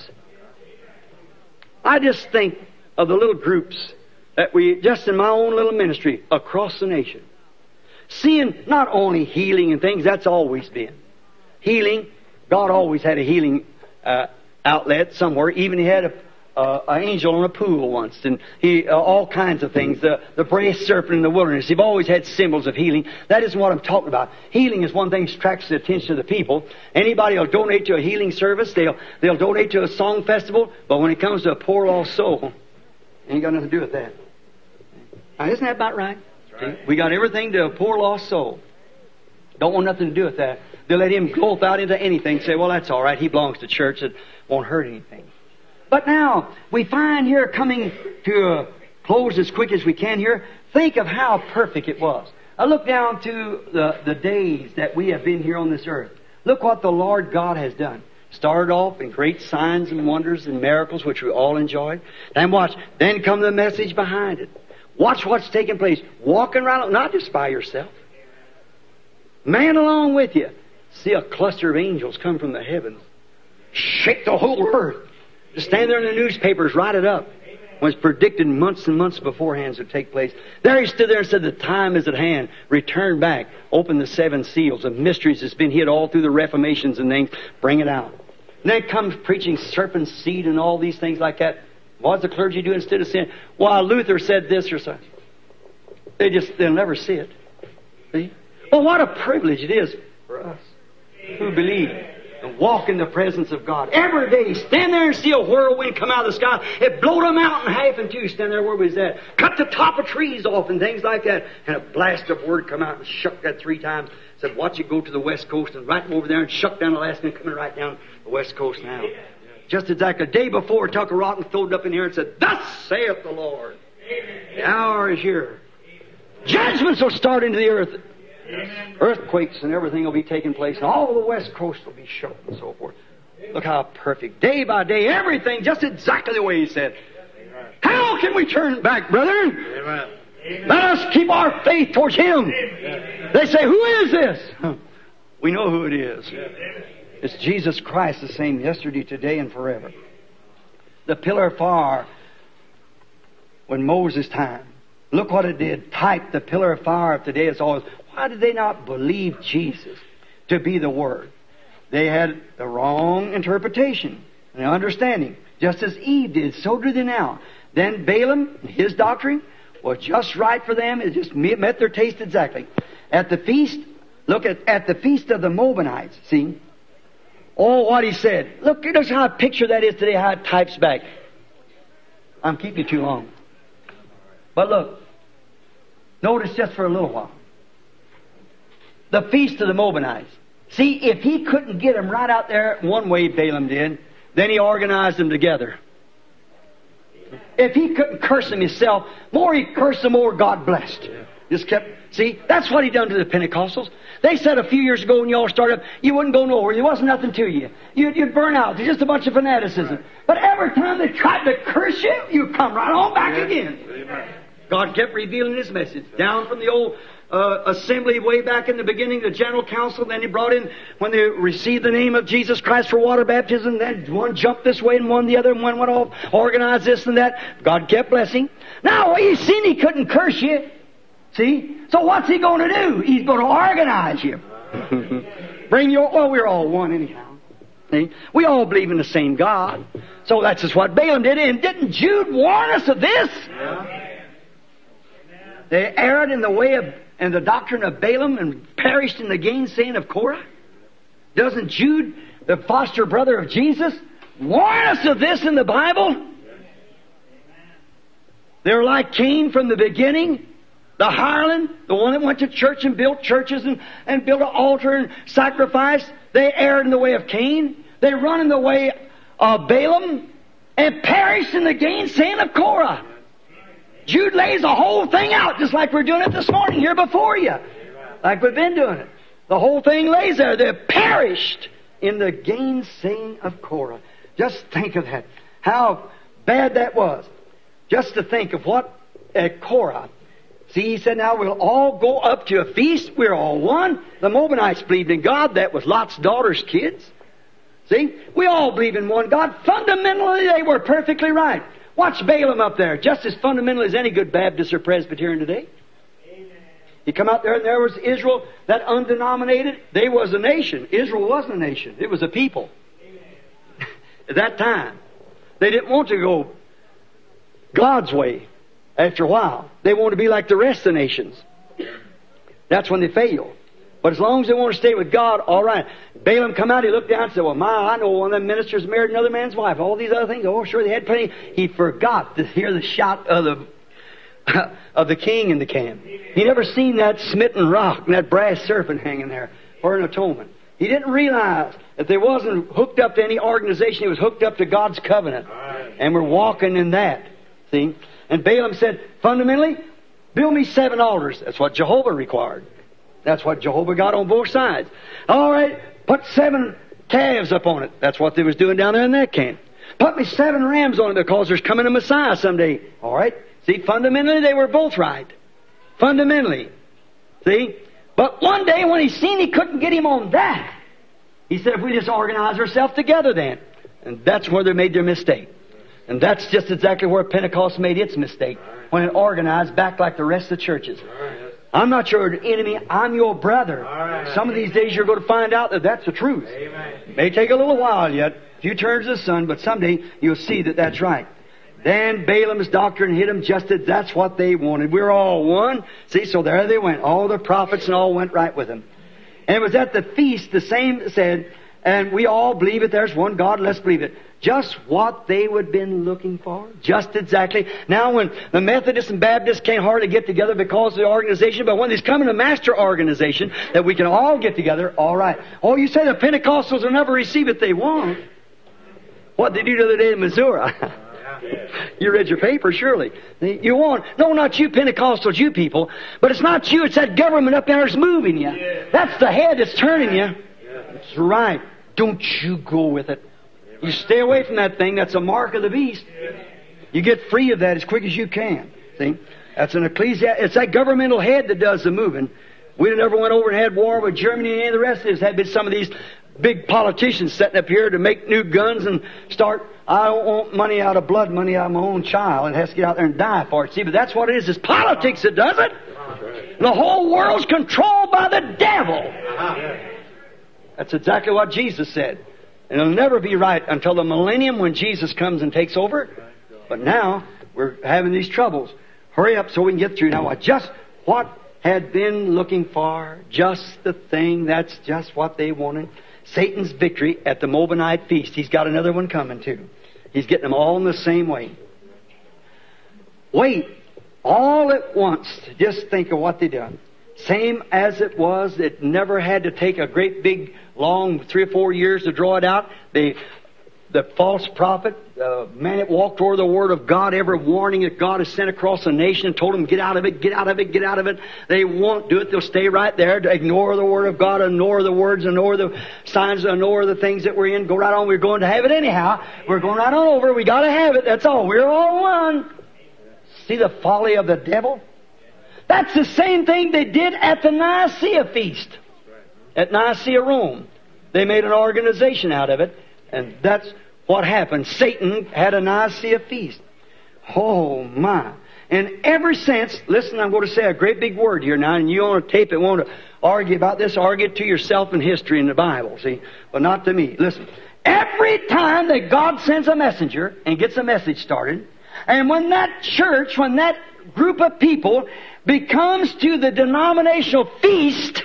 I just think of the little groups that we, just in my own little ministry, across the nation. Seeing not only healing and things, that's always been. Healing, God always had a healing uh, outlet somewhere. Even He had a Uh, an angel on a pool once, and he uh, all kinds of things. The the brass serpent in the wilderness. They've always had symbols of healing. That isn't what I'm talking about. Healing is one thing that attracts the attention of the people. Anybody will donate to a healing service. They'll they'll donate to a song festival. But when it comes to a poor lost soul, ain't got nothing to do with that. Now, isn't that about right? Right. See, we got everything to a poor lost soul. Don't want nothing to do with that. They'll let him go out into anything. Say, well, that's all right. He belongs to church. It won't hurt anything. But now, we find here, coming to a close as quick as we can here, think of how perfect it was. I look down to the, the days that we have been here on this earth. Look what the Lord God has done. Started off in great signs and wonders and miracles, which we all enjoyed. Then watch, then come the message behind it. Watch what's taking place. Walking around, not just by yourself. Man along with you. See a cluster of angels come from the heavens. Shake the whole earth. To stand there in the newspapers, write it up. Was predicted months and months beforehand to take place. There he stood there and said, the time is at hand. Return back. Open the seven seals of mysteries that's been hid all through the Reformations and things. Bring it out. And then comes preaching serpent seed and all these things like that. What does the clergy do instead of saying, well, Luther said this or something? They just, they'll never see it. See? Well, what a privilege it is for us who believe. And walk in the presence of God. Every day, stand there and see a whirlwind come out of the sky. It blowed a mountain half in two. Stand there where we was at. Cut the top of trees off and things like that. And a blast of word come out and shook that three times. Said, watch it go to the west coast and right over there and shuck down Alaska and coming right down the west coast now. Just exactly the day before, it took a rock and threw it up in here and said, thus saith the Lord. The hour is here. Judgments will start into the earth. Earthquakes and everything will be taking place, and all the west coast will be shook and so forth. Look how perfect. Day by day, everything just exactly the way He said. How can we turn back, brethren? Amen. Let us keep our faith towards Him. They say, who is this? We know who it is. It's Jesus Christ, the same yesterday, today, and forever. The pillar of fire when Moses' time. Look what it did. Type the pillar of fire of today. It's always, why did they not believe Jesus to be the Word? They had the wrong interpretation and understanding. Just as Eve did, so do they now. Then Balaam, his doctrine, was just right for them. It just met their taste exactly. At the feast, look at, at the feast of the Moabites, see? Oh, what he said. Look, notice how a picture that is today, how it types back. I'm keeping you too long. But look, notice just for a little while. The feast of the Moabites. See, if he couldn't get them right out there one way, Balaam did, then he organized them together. If he couldn't curse them himself, more he cursed them, more God blessed. Just kept, see, that's what he done to the Pentecostals. They said a few years ago when you all started, you wouldn't go nowhere. There wasn't nothing to you. You'd, you'd burn out. There's just a bunch of fanaticism. But every time they tried to curse you, you come right on back again. God kept revealing His message. Down from the old uh, assembly way back in the beginning, the general council. Then He brought in, when they received the name of Jesus Christ for water baptism, then one jumped this way and one the other, and one went off, organized this and that. God kept blessing. Now, He seen He couldn't curse you. See? So what's He going to do? He's going to organize you. Bring your, well, we're all one anyhow. See? We all believe in the same God. So that's just what Balaam did. And didn't Jude warn us of this? Yeah. They erred in the way of, and the doctrine of Balaam and perished in the gainsaying of Korah. Doesn't Jude, the foster brother of Jesus, warn us of this in the Bible? They're like Cain from the beginning. The hireling, the one that went to church and built churches and, and built an altar and sacrificed. They erred in the way of Cain. They run in the way of Balaam and perished in the gainsaying of Korah. Jude lays the whole thing out, just like we're doing it this morning here before you. Like we've been doing it. The whole thing lays there. They perished in the gainsaying of Korah. Just think of that. How bad that was. Just to think of what at Korah. See, he said, now we'll all go up to a feast. We're all one. The Moabites believed in God. That was Lot's daughter's kids. See, we all believe in one God. Fundamentally, they were perfectly right. Watch Balaam up there, just as fundamental as any good Baptist or Presbyterian today. Amen. He come out there and there was Israel, that undenominated. They was a nation. Israel wasn't a nation. It was a people. At that time, they didn't want to go God's way. After a while, they want to be like the rest of the nations. That's when they fail. But as long as they want to stay with God, all right. Balaam come out, he looked down and said, well, my, I know one of them ministers married another man's wife. All these other things, oh, sure, they had plenty. He forgot to hear the shout of the, of the king in the camp. He never seen that smitten rock and that brass serpent hanging there for an atonement. He didn't realize that they wasn't hooked up to any organization. He was hooked up to God's covenant. And we're walking in that. See? And Balaam said, fundamentally, build me seven altars. That's what Jehovah required. That's what Jehovah got on both sides. All right, put seven calves up on it. That's what they was doing down there in that camp. Put me seven rams on it because there's coming a Messiah someday. All right. See, fundamentally, they were both right. Fundamentally. See? But one day when he seen he couldn't get him on that, he said, if we just organize ourselves together then. And that's where they made their mistake. And that's just exactly where Pentecost made its mistake. When it organized back like the rest of the churches. I'm not your enemy. I'm your brother. Right. Some of these days you're going to find out that that's the truth. Amen. It may take a little while yet, a few turns of the sun, but someday you'll see that that's right. Then Balaam's doctrine hit them just as that's what they wanted. We're all one. See, so there they went. All the prophets and all went right with them. And it was at the feast, the same said, and we all believe it. There's one God. Let's believe it. Just what they would have been looking for. Just exactly. Now when the Methodists and Baptists can't hardly get together because of the organization, but when there's coming a master organization that we can all get together, all right. Oh, you say the Pentecostals will never receive it. They won't. What did they do the other day in Missouri? You read your paper, surely. You won't. No, not you Pentecostals, you people. But it's not you. It's that government up there that's moving you. That's the head that's turning you. That's right. Don't you go with it. You stay away from that thing. That's a mark of the beast. You get free of that as quick as you can. See? That's an ecclesiastic. It's that governmental head that does the moving. We never went over and had war with Germany and any of the rest of us. Had been some of these big politicians sitting up here to make new guns and start, I don't want money out of blood money out of my own child. It has to get out there and die for it. See, but that's what it is. It's politics that does it. The whole world's controlled by the devil. That's exactly what Jesus said. And it'll never be right until the millennium when Jesus comes and takes over. But now we're having these troubles. Hurry up so we can get through. Now, just what had been looking for, just the thing, that's just what they wanted. Satan's victory at the Moabite feast. He's got another one coming too. He's getting them all in the same way. Wait, all at once. Just think of what they done. Same as it was. It never had to take a great big, long, three or four years to draw it out. They, the false prophet, the man that walked over the Word of God, every warning that God has sent across the nation and told them, get out of it, get out of it, get out of it. They won't do it. They'll stay right there to ignore the Word of God, ignore the words, ignore the signs, ignore the things that we're in. Go right on. We're going to have it anyhow. We're going right on over. We got to have it. That's all. We're all one. See the folly of the devil? That's the same thing they did at the Nicaea feast. At Nicaea, Rome. They made an organization out of it. And that's what happened. Satan had a Nicaea feast. Oh, my. And ever since, listen, I'm going to say a great big word here now, and you on a tape that want to argue about this, argue it to yourself in history in the Bible, see? But not to me. Listen. Every time that God sends a messenger and gets a message started, and when that church, when that group of people becomes to the denominational feast,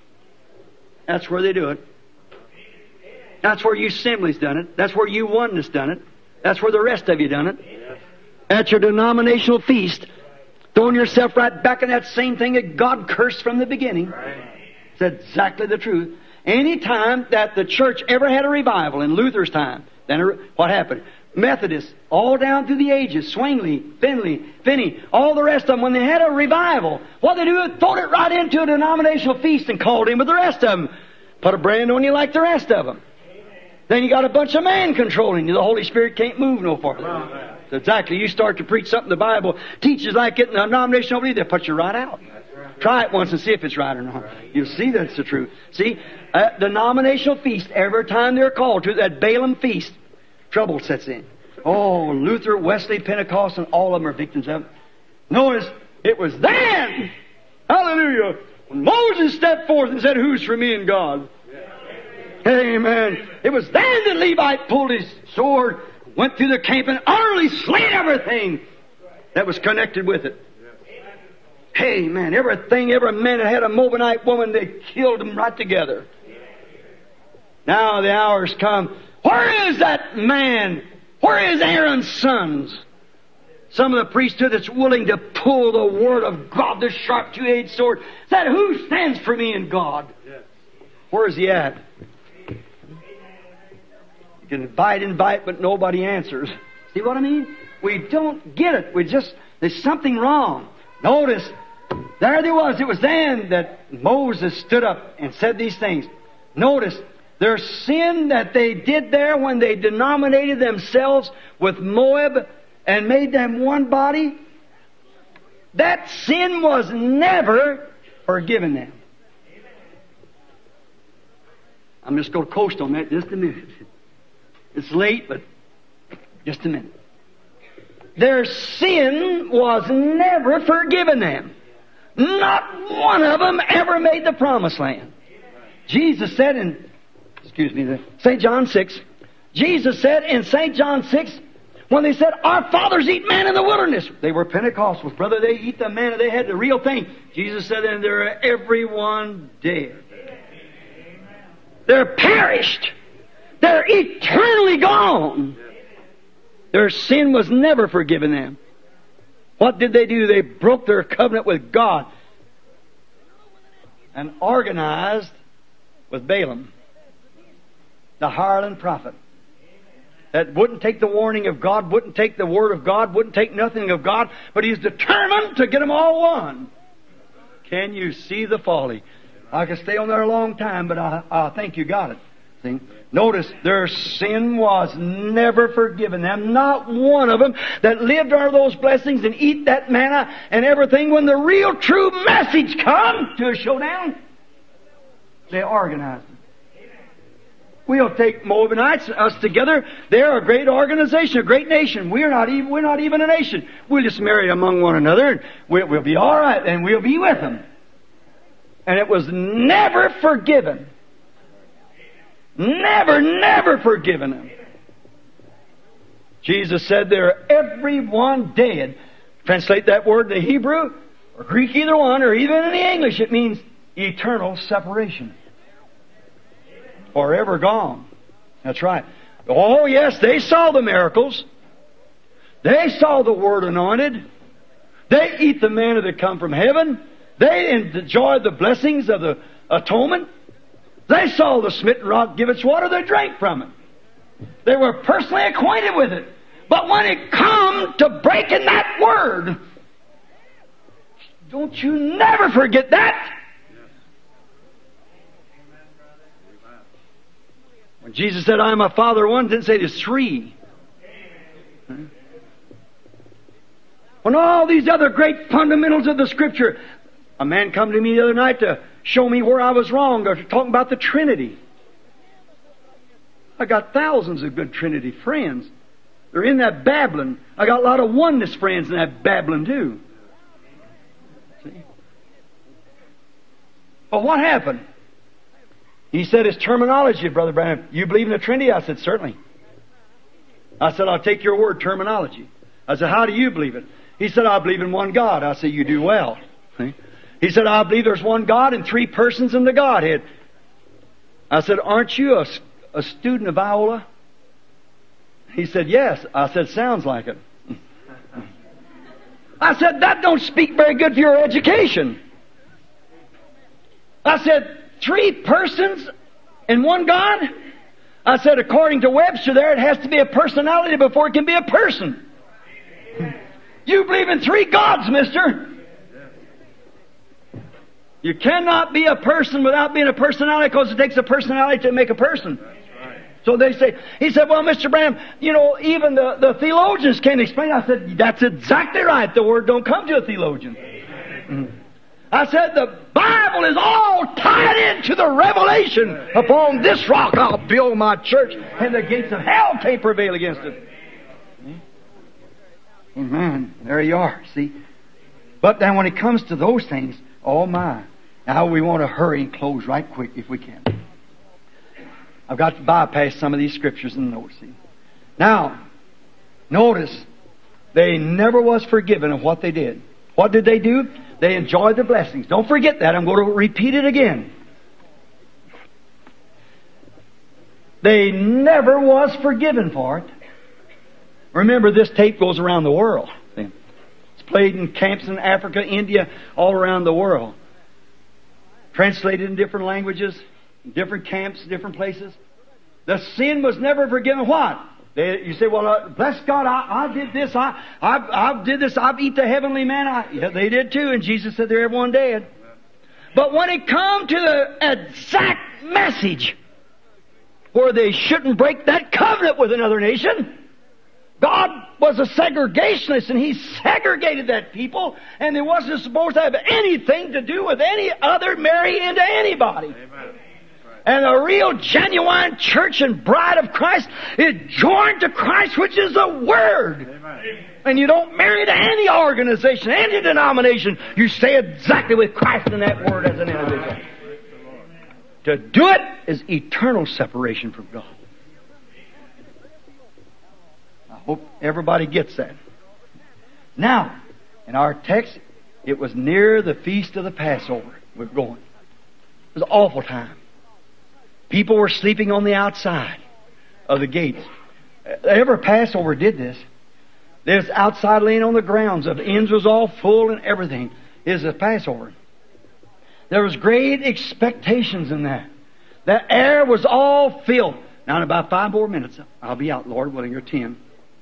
that's where they do it. That's where you Assembly's done it. That's where you Oneness done it. That's where the rest of you done it. At your denominational feast, throwing yourself right back in that same thing that God cursed from the beginning. It's exactly the truth. Any time that the church ever had a revival in Luther's time, then what happened? Methodists, all down through the ages, Zwingli, Finley, Finney, all the rest of them, when they had a revival, what they do is throw it right into a denominational feast and called in with the rest of them. Put a brand on you like the rest of them. Then you got a bunch of man controlling you. The Holy Spirit can't move no farther. So exactly. You start to preach something the Bible teaches like it in a denomination over there, they'll put you right out. Try it once and see if it's right or not. You'll see that's the truth. See, at the denominational feast, every time they're called to that Balaam feast, trouble sets in. Oh, Luther, Wesley, Pentecost, and all of them are victims of it. Notice, it was then, hallelujah, when Moses stepped forth and said, who's for me and God? Amen. It was then that Levite pulled his sword, went through the camp, and utterly slain everything that was connected with it. Amen. Everything, every man that had a Moabite woman, they killed them right together. Now the hour's come. Where is that man? Where is Aaron's sons? Some of the priesthood that's willing to pull the Word of God, the sharp two-edged sword. That who stands for me in God? Where is he at? You can invite, invite, but nobody answers. See what I mean? We don't get it. We just, there's something wrong. Notice, there they was. It was then that Moses stood up and said these things. Notice, their sin that they did there when they denominated themselves with Moab and made them one body, that sin was never forgiven them. I'm just going to coast on that just a minute. It's late, but just a minute. Their sin was never forgiven them. Not one of them ever made the promised land. Jesus said in, excuse me, Saint John six, Jesus said in Saint John six, when they said, our fathers eat manna in the wilderness. They were Pentecostals, brother. They eat the manna. They had the real thing. Jesus said, and they're everyone dead. They're perished. They're eternally gone. Their sin was never forgiven them. What did they do? They broke their covenant with God and organized with Balaam, the hireling prophet, that wouldn't take the warning of God, wouldn't take the Word of God, wouldn't take nothing of God, but he's determined to get them all one. Can you see the folly? I could stay on there a long time, but I, I think you got it. See? Notice, their sin was never forgiven them. Not one of them that lived under those blessings and eat that manna and everything. When the real true message come to a showdown, they organized it. We'll take Moabites, us together. They're a great organization, a great nation. We're not even, we're not even a nation. We'll just marry among one another and we'll, we'll be all right and we'll be with them. And it was never forgiven. Never, never forgiven them. Jesus said they're everyone dead. Translate that word in the Hebrew, or Greek, either one, or even in the English, it means eternal separation. Forever gone. That's right. Oh, yes, they saw the miracles. They saw the Word anointed. They eat the manna that come from heaven. They enjoyed the blessings of the atonement. They saw the smitten rock give its water. They drank from it. They were personally acquainted with it. But when it come to breaking that Word, don't you never forget that. When Jesus said, I am my Father one, didn't say there's three. When all these other great fundamentals of the Scripture, a man come to me the other night to show me where I was wrong, or talking about the Trinity. I got thousands of good Trinity friends. They're in that Babylon. I got a lot of oneness friends in that Babylon too. See? But what happened? He said his terminology, Brother Branham. You believe in the Trinity? I said, certainly. I said, I'll take your word, terminology. I said, how do you believe it? He said, I believe in one God. I said, you do well. See? He said, I believe there's one God and three persons in the Godhead. I said, aren't you a, a student of Iola? He said, yes. I said, sounds like it. I said, that don't speak very good for your education. I said, three persons and one God? I said, according to Webster there, it has to be a personality before it can be a person. You believe in three gods, mister. You cannot be a person without being a personality, because it takes a personality to make a person. Right. So they say, he said, well, Mister Branham, you know, even the, the theologians can't explain it. I said, that's exactly right. The Word don't come to a theologian. Mm. I said, the Bible is all tied into the revelation. Upon this rock I'll build my church, and the gates of hell can't prevail against it. Amen. There you are, see. But then when it comes to those things, oh my. Now we want to hurry and close right quick if we can. I've got to bypass some of these scriptures and notice. Now, notice, they never was forgiven of what they did. What did they do? They enjoyed the blessings. Don't forget that. I'm going to repeat it again. They never was forgiven for it. Remember, this tape goes around the world. It's played in camps in Africa, India, all around the world. Translated in different languages, different camps, different places. The sin was never forgiven. What? They, you say, well, uh, bless God, I, I did this, I, I, I did this, I've eat the heavenly manna. Yeah, they did too, and Jesus said they're everyone dead. But when it come to the exact message where they shouldn't break that covenant with another nation, God was a segregationist, and He segregated that people, and they wasn't supposed to have anything to do with any other marry into anybody. Amen. And a real, genuine church and bride of Christ is joined to Christ, which is the Word. Amen. And you don't marry to any organization, any denomination. You stay exactly with Christ in that Word as an individual. To do it is eternal separation from God. Hope everybody gets that. Now, in our text, it was near the feast of the Passover. We're going. It was an awful time. People were sleeping on the outside of the gates. Every Passover did this. They was outside laying on the grounds. The ends was all full and everything. It was a Passover. There was great expectations in that. The air was all filled. Now in about five more minutes, I'll be out, Lord willing, or ten.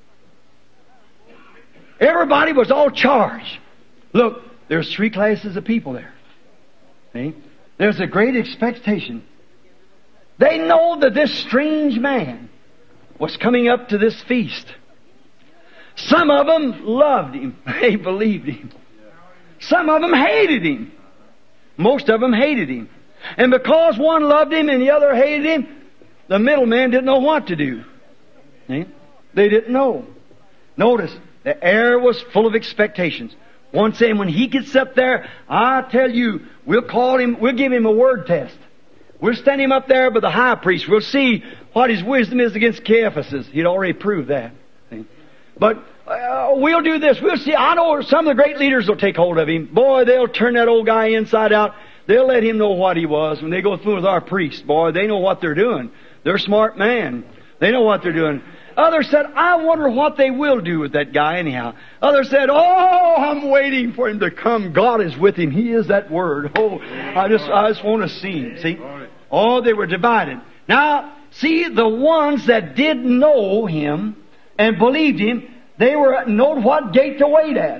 Everybody was all charged. Look, there's three classes of people there. See? There's a great expectation. They know that this strange man was coming up to this feast. Some of them loved Him. They believed Him. Some of them hated Him. Most of them hated Him. And because one loved Him and the other hated Him, the middleman didn't know what to do. See? They didn't know. Notice, the air was full of expectations. One saying, when he gets up there, I tell you, we'll call him, we'll give him a word test. We'll stand him up there by the high priest. We'll see what his wisdom is against Caiaphas. He'd already proved that. See? But uh, we'll do this. We'll see. I know some of the great leaders will take hold of him. Boy, they'll turn that old guy inside out. They'll let him know what he was. When they go through with our priest, boy, they know what they're doing. They're smart men. They know what they're doing. Others said, I wonder what they will do with that guy anyhow. Others said, oh, I'm waiting for him to come. God is with him. He is that Word. Oh, I just, I just want to see him. See? Oh, they were divided. Now, see, the ones that did know Him and believed Him, they were knowed what gate to wait at.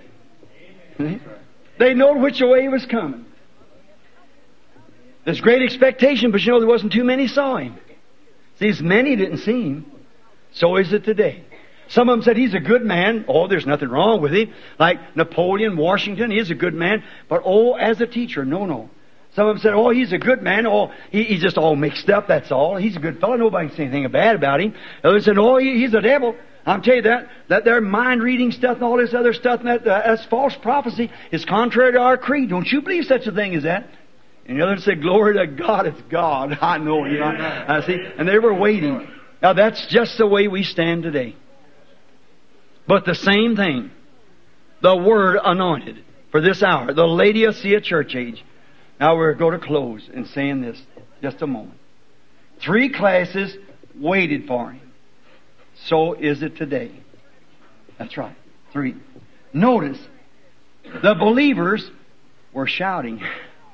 They knowed which way He was coming. There's great expectation, but you know there wasn't too many saw Him. See, as many didn't see Him. So is it today. Some of them said he's a good man. Oh, there's nothing wrong with him. Like Napoleon, Washington, he's a good man. But oh, as a teacher, no, no. Some of them said, oh, he's a good man. Oh, he, he's just all mixed up, that's all. He's a good fellow. Nobody can say anything bad about him. Others said, oh, he, he's a devil. I'll tell you that, that their mind-reading stuff and all this other stuff, and that, uh, that's false prophecy. It's contrary to our creed. Don't you believe such a thing as that? And the others said, glory to God, it's God. I know, you know. I see. And they were waiting. Now that's just the way we stand today. But the same thing, the Word anointed for this hour, the Laodicea church age. Now we're going to close in saying this just a moment. Three classes waited for Him. So is it today. That's right. Three. Notice, the believers were shouting.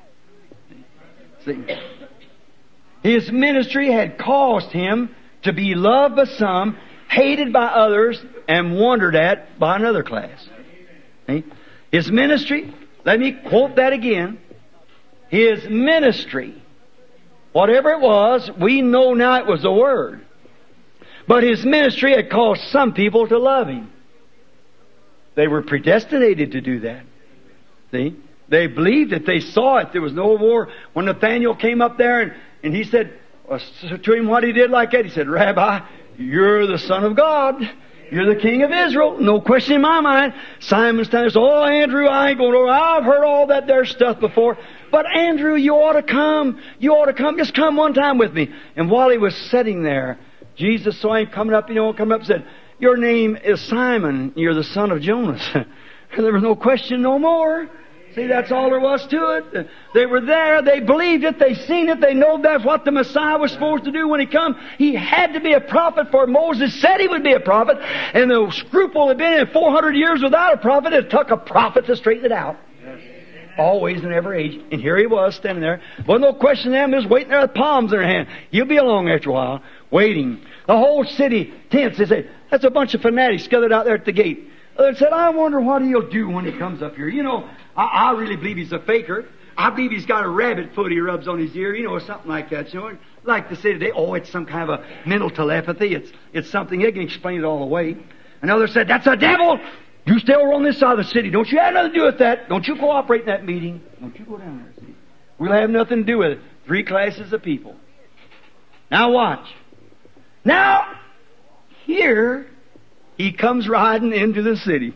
See? His ministry had caused Him to be loved by some, hated by others, and wondered at by another class. See? His ministry, let me quote that again. His ministry, whatever it was, we know now it was the Word. But His ministry had caused some people to love Him. They were predestinated to do that. See? They believed it. They saw it. There was no war. When Nathaniel came up there and, and he said uh, to him what he did like that, he said, Rabbi, you're the Son of God. You're the King of Israel. No question in my mind. Simon Steiner said, oh, Andrew, I ain't going over. I've heard all that there stuff before. But Andrew, you ought to come. You ought to come. Just come one time with me. And while he was sitting there, Jesus saw him coming up, you know, coming up and said, your name is Simon. You're the son of Jonas. There was no question no more. See, that's all there was to it. They were there. They believed it. They seen it. They know that's what the Messiah was supposed to do when He come. He had to be a prophet, for Moses said He would be a prophet. And the scruple had been in four hundred years without a prophet. It took a prophet to straighten it out. Always in every age. And here He was standing there. Wasn't no question them. He was waiting there with palms in their hand. He'll be along after a while. Waiting. The whole city tents. They say, that's a bunch of fanatics gathered out there at the gate. They said, I wonder what He'll do when He comes up here. You know, I, I really believe He's a faker. I believe He's got a rabbit foot He rubs on His ear. You know, something like that. You know, like to say today, oh, it's some kind of a mental telepathy. It's it's something. They can explain it all away. Another said, that's a devil. You stay over on this side of the city. Don't you have nothing to do with that. Don't you cooperate in that meeting. Don't you go down there. See? We'll have nothing to do with it. Three classes of people. Now watch. Now, here He comes riding into the city.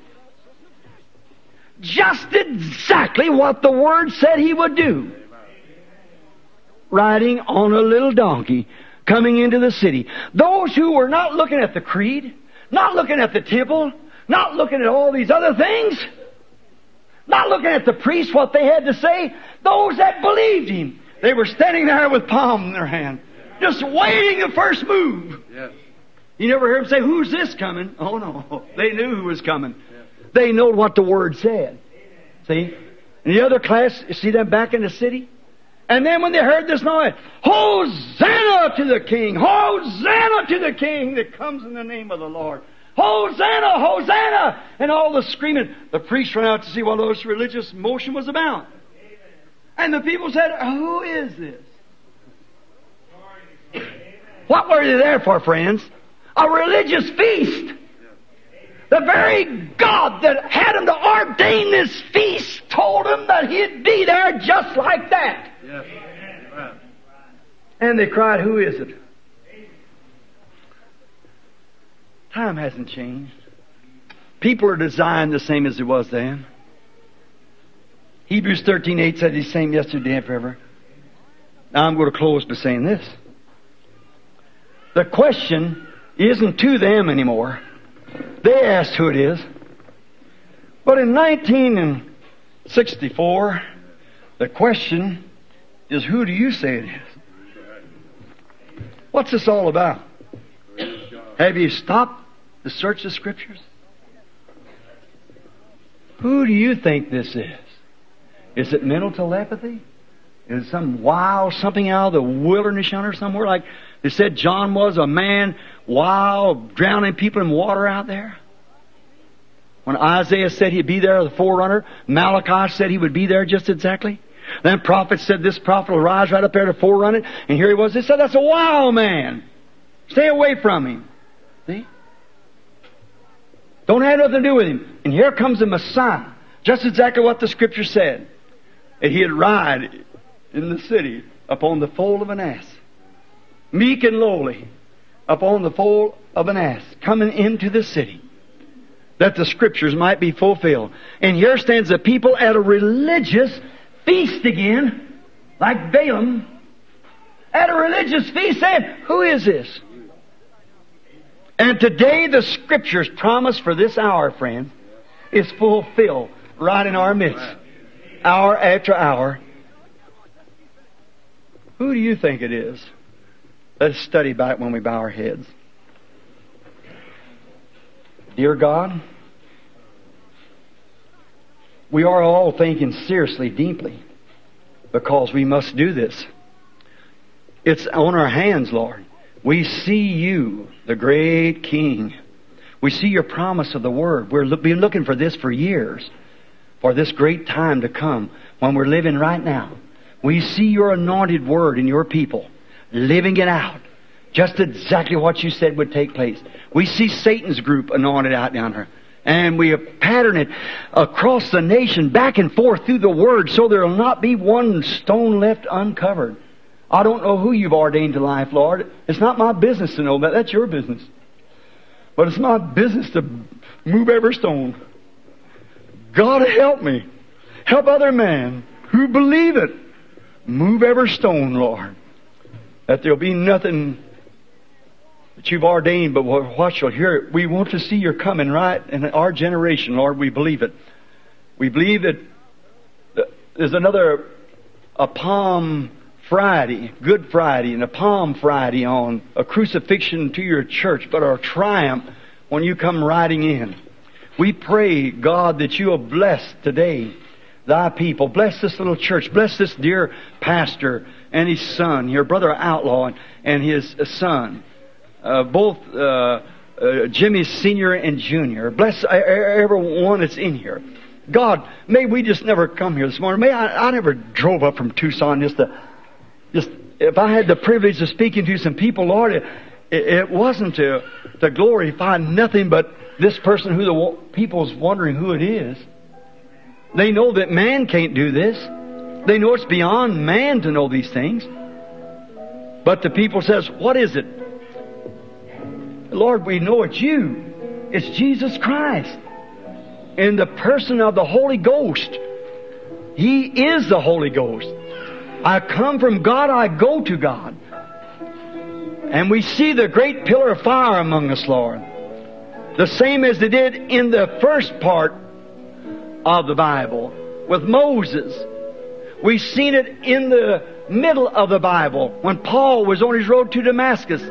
Just exactly what the Word said He would do. Riding on a little donkey, coming into the city. Those who were not looking at the creed, not looking at the temple, not looking at all these other things, not looking at the priests, what they had to say, those that believed Him, they were standing there with palm in their hand, just waiting the first move. Yes. You never heard them say, who's this coming? Oh no, they knew who was coming. They know what the Word said. See? And the other class, you see them back in the city? And then when they heard this noise, Hosanna to the King! Hosanna to the King that comes in the name of the Lord! Hosanna! Hosanna! And all the screaming. The priest ran out to see what this religious motion was about. And the people said, who is this? What were they there for, friends? A religious feast. The very God that had them to ordain this feast told them that He'd be there just like that. Yes. Right. And they cried, who is it? Time hasn't changed. People are designed the same as it was then. Hebrews thirteen eight said He's the same yesterday and forever. Now I'm going to close by saying this. The question isn't to them anymore. They asked who it is. But in nineteen sixty-four, the question is, who do you say it is? What's this all about? Have you stopped to search the Scriptures? Who do you think this is? Is it mental telepathy? Is it some wild something out of the wilderness yonder somewhere? Like they said John was a man, wild, drowning people in water out there. When Isaiah said he'd be there, the forerunner, Malachi said he would be there just exactly. Then prophets said this prophet will rise right up there to forerun it. And here he was. They said that's a wild man. Stay away from him. See? Don't have nothing to do with him. And here comes the Messiah. Just exactly what the Scripture said. And he'd ride in the city upon the foal of an ass. Meek and lowly upon the foal of an ass. Coming into the city. That the Scriptures might be fulfilled. And here stands the people at a religious feast again. Like Balaam. At a religious feast saying, who is this? And today the Scriptures promised for this hour, friends, is fulfilled right in our midst. Hour after hour. Who do you think it is? Let's study about it when we bow our heads. Dear God, we are all thinking seriously, deeply, because we must do this. It's on our hands, Lord. We see You, the great King. We see Your promise of the Word. We've been looking for this for years, for this great time to come when we're living right now. We see Your anointed Word in Your people, living it out. Just exactly what You said would take place. We see Satan's group anointed out down here. And we pattern it across the nation, back and forth through the Word, so there will not be one stone left uncovered. I don't know who You've ordained to life, Lord. It's not my business to know that. That's Your business. But it's my business to move every stone. God help me. Help other men who believe it. Move every stone, Lord. That there'll be nothing that You've ordained, but what shall hear. We want to see Your coming right in our generation, Lord. We believe it. We believe that there's another a Palm Friday, Good Friday, and a Palm Friday on a crucifixion to Your church, but our triumph when You come riding in. We pray, God, that You will bless today Thy people. Bless this little church. Bless this dear pastor and his son, your brother Outlaw and his son. Uh, both uh, uh, Jimmy's senior and junior. Bless everyone that's in here. God, may we just never come here this morning. May I, I never drove up from Tucson just to, just, if I had the privilege of speaking to some people, Lord, it, it wasn't to, to glorify nothing but this person who the people's wondering who it is. They know that man can't do this. They know it's beyond man to know these things. But the people says, what is it? Lord, we know it's You. It's Jesus Christ. In the person of the Holy Ghost. He is the Holy Ghost. I come from God, I go to God. And we see the great pillar of fire among us, Lord. The same as they did in the first part of the Bible with Moses. We've seen it in the middle of the Bible when Paul was on his road to Damascus.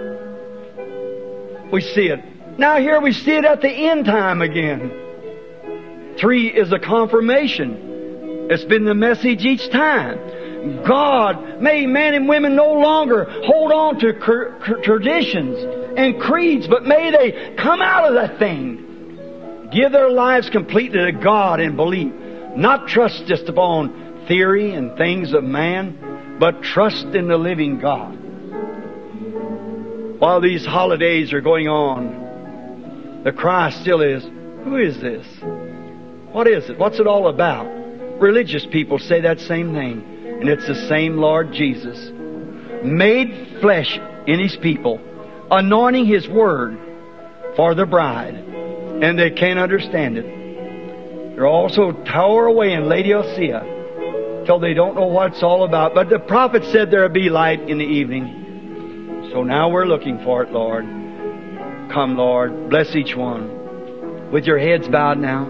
We see it. Now here we see it at the end time again. Three is a confirmation. It's been the message each time. God, may men and women no longer hold on to cr- cr- traditions and creeds, but may they come out of that thing. Give their lives completely to God and believe. Not trust just upon theory and things of man, but trust in the living God. while these holidays are going on, the cry still is, who is this? What is it? What's it all about? Religious people say that same thing. And it's the same Lord Jesus, made flesh in His people, anointing His Word for the bride. And they can't understand it. They're also tower away in Laodicea till they don't know what it's all about. But the prophet said there'll be light in the evening. So now we're looking for it, Lord. Come, Lord. Bless each one. With your heads bowed now.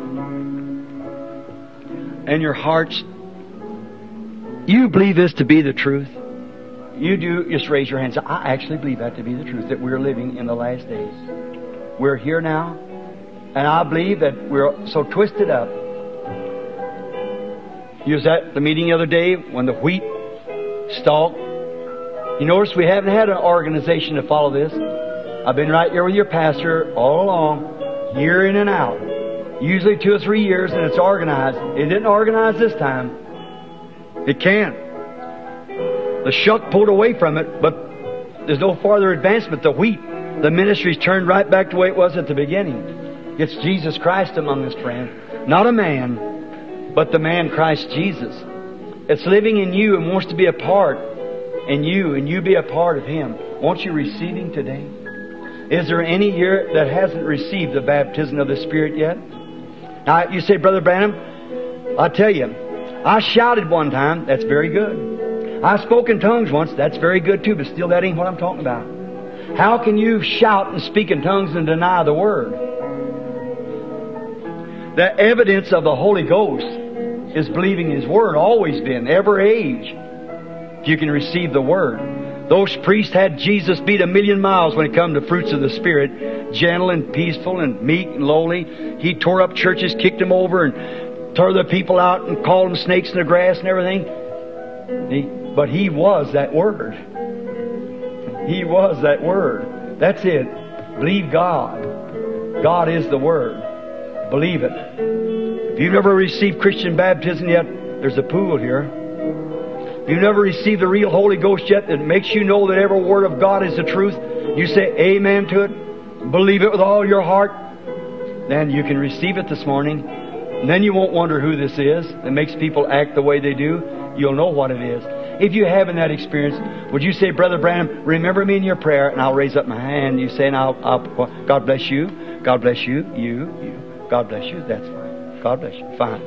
And your hearts. You believe this to be the truth? You do, just raise your hands. I actually believe that to be the truth, that we're living in the last days. We're here now, and I believe that we're so twisted up. You was at the meeting the other day when the wheat stalk. You notice we haven't had an organization to follow this. I've been right here with your pastor all along, year in and out. Usually two or three years, and it's organized. It didn't organize this time. It can't. The shuck pulled away from it, but there's no farther advancement. The wheat, the ministry's turned right back to the way it was at the beginning. It's Jesus Christ among us, friend. Not a man, but the man Christ Jesus. It's living in you and wants to be a part in you, and you be a part of Him. Won't you receive Him today? Is there any here that hasn't received the baptism of the Spirit yet? Now, you say, Brother Branham, I tell you, I shouted one time. That's very good. I spoke in tongues once. That's very good too, but still that ain't what I'm talking about. How can you shout and speak in tongues and deny the Word? The evidence of the Holy Ghost is believing His Word. Always been, every age. If you can receive the Word. Those priests had Jesus beat a million miles when it come to fruits of the Spirit. Gentle and peaceful and meek and lowly. He tore up churches, kicked them over, and tore the people out and called them snakes in the grass and everything. He, but He was that Word. He was that Word. That's it. Believe God. God is the Word. Believe it. If you've never received Christian baptism yet, there's a pool here. If you've never received the real Holy Ghost yet that makes you know that every Word of God is the truth, you say amen to it, believe it with all your heart, then you can receive it this morning. And then you won't wonder who this is that makes people act the way they do. You'll know what it is. If you haven't that experience, would you say, Brother Branham, remember me in your prayer, and I'll raise up my hand. You say, and I'll, I'll God bless you, God bless you, you, you, God bless you. That's fine. God bless you. Fine.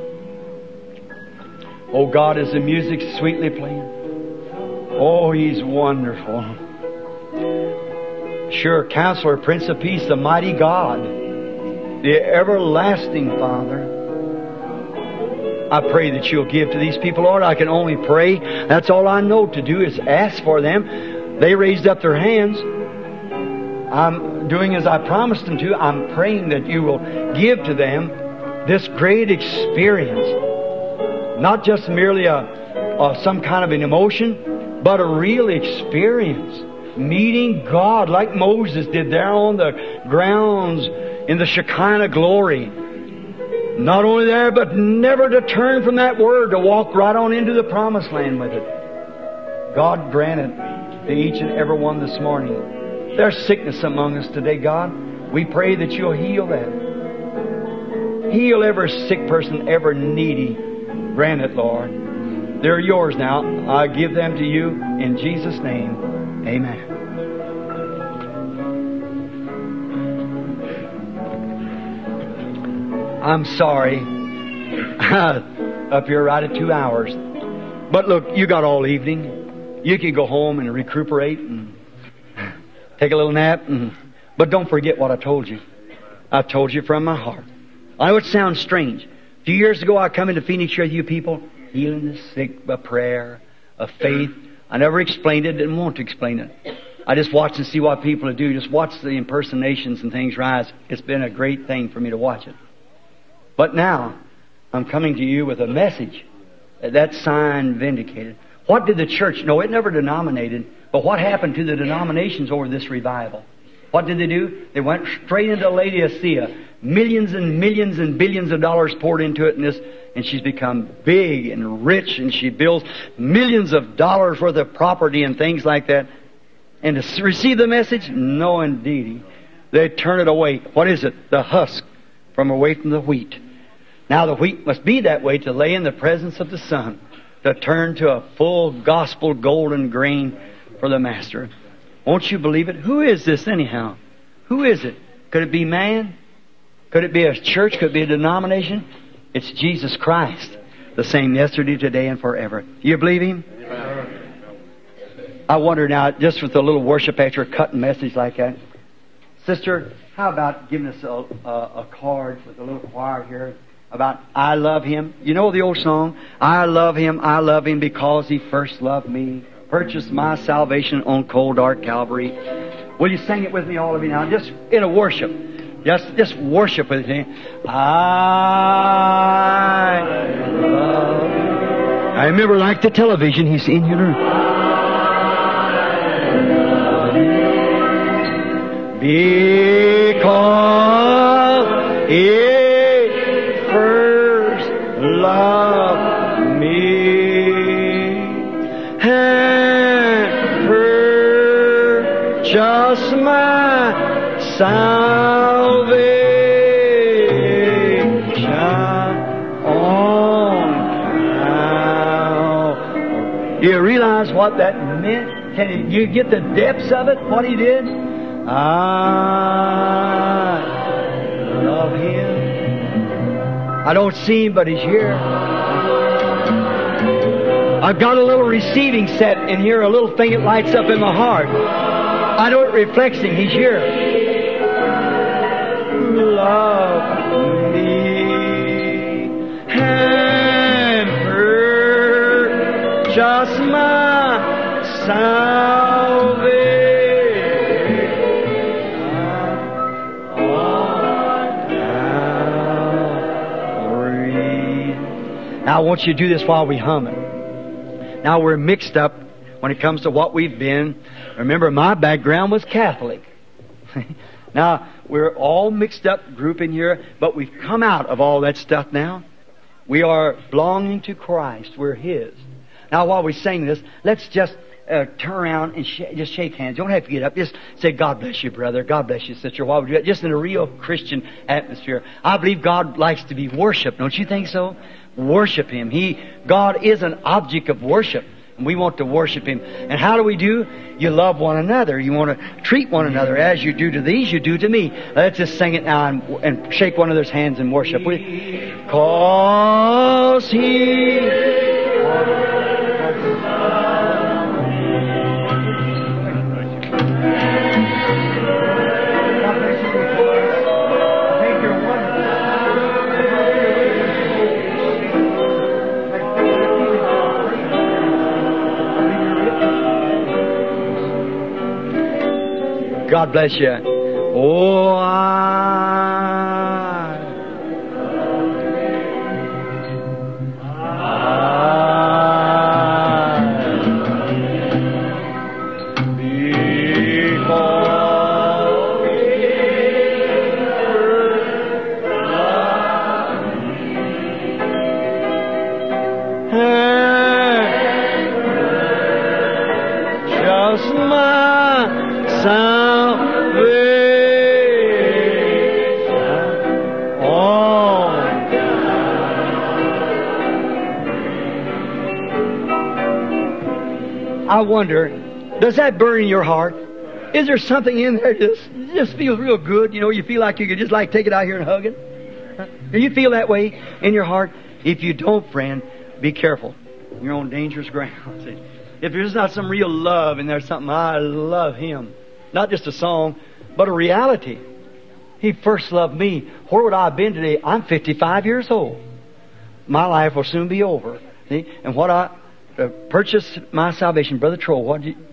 Oh God, is the music sweetly playing? Oh, He's wonderful. Sure, Counselor, Prince of Peace, the mighty God, the everlasting Father. I pray that You'll give to these people, Lord. I can only pray. That's all I know to do is ask for them. They raised up their hands. I'm doing as I promised them to. I'm praying that You will give to them this great experience. Not just merely a, a some kind of an emotion, but a real experience. Meeting God like Moses did there on the grounds in the Shekinah glory. Not only there, but never to turn from that Word, to walk right on into the promised land with it. God grant it to each and every one this morning. There's sickness among us today, God. We pray that You'll heal that. Heal every sick person, every needy. Grant it, Lord. They're Yours now. I give them to You in Jesus' name. Amen. I'm sorry. Up here right at two hours. But look, you got all evening. You can go home and recuperate and take a little nap. And, but don't forget what I told you. I told you from my heart. I know it sounds strange. A few years ago I come into Phoenix here with you people, healing the sick, a prayer, a faith. I never explained it, didn't want to explain it. I just watch and see what people do. Just watch the impersonations and things rise. It's been a great thing for me to watch it. But now, I'm coming to you with a message. That sign vindicated. What did the church know? It never denominated. But what happened to the denominations over this revival? What did they do? They went straight into Laodicea. Millions and millions and billions of dollars poured into it, and this, and she's become big and rich, and she builds millions of dollars worth of property and things like that. And to receive the message? No, indeedy. They turn it away. What is it? The husk from away from the wheat. Now the wheat must be that way to lay in the presence of the sun, to turn to a full gospel golden grain for the Master. Won't you believe it? Who is this anyhow? Who is it? Could it be man? Could it be a church? Could it be a denomination? It's Jesus Christ, the same yesterday, today, and forever. You believe Him? Amen. I wonder now, just with a little worship after a cutting message like that, Sister, how about giving us a, a, a card with a little choir here about I love Him? You know the old song, I love Him, I love Him because He first loved me, purchased my salvation on cold dark Calvary. Will you sing it with me, all of you now, just in a worship? Just, just worship with me. I love Him. I remember, like the television, He's in here. Because He first loved me and purchased my salvation on Calvary. Do you realize what that meant? Can you get the depths of it, what He did? I love Him. I don't see Him, but He's here. I've got a little receiving set in here, a little thing that lights up in my heart. I know it reflects Him. He's here. Love me and purchase my salvation. Now I want you to do this while we hum it. Now we're mixed up when it comes to what we've been. Remember, my background was Catholic. Now, we're all mixed up group in here, but we've come out of all that stuff now. We are belonging to Christ. We're His. Now, while we sing this, let's just uh, turn around and sh- just shake hands. You don't have to get up. Just say, God bless you, brother. God bless you, sister. While we do that, just in a real Christian atmosphere. I believe God likes to be worshipped. Don't you think so? Worship Him. He, God is an object of worship, and we want to worship Him. And how do we do? You love one another. You want to treat one another as you do to these, you do to me. Let's just sing it now and, and shake one another's hands in worship. Because He God bless you. Oh, I, just my salvation. Oh, I wonder, does that burn in your heart? Is there something in there that just, just feels real good? You know, you feel like you could just like take it out here and hug it? Huh? Do you feel that way in your heart? If you don't, friend, be careful. You're on dangerous ground. See? If there's not some real love and there's something, I love Him. Not just a song, but a reality. He first loved me. Where would I have been today? I'm fifty-five years old. My life will soon be over. See? And what I uh, purchased my salvation. Brother Troll, what did you...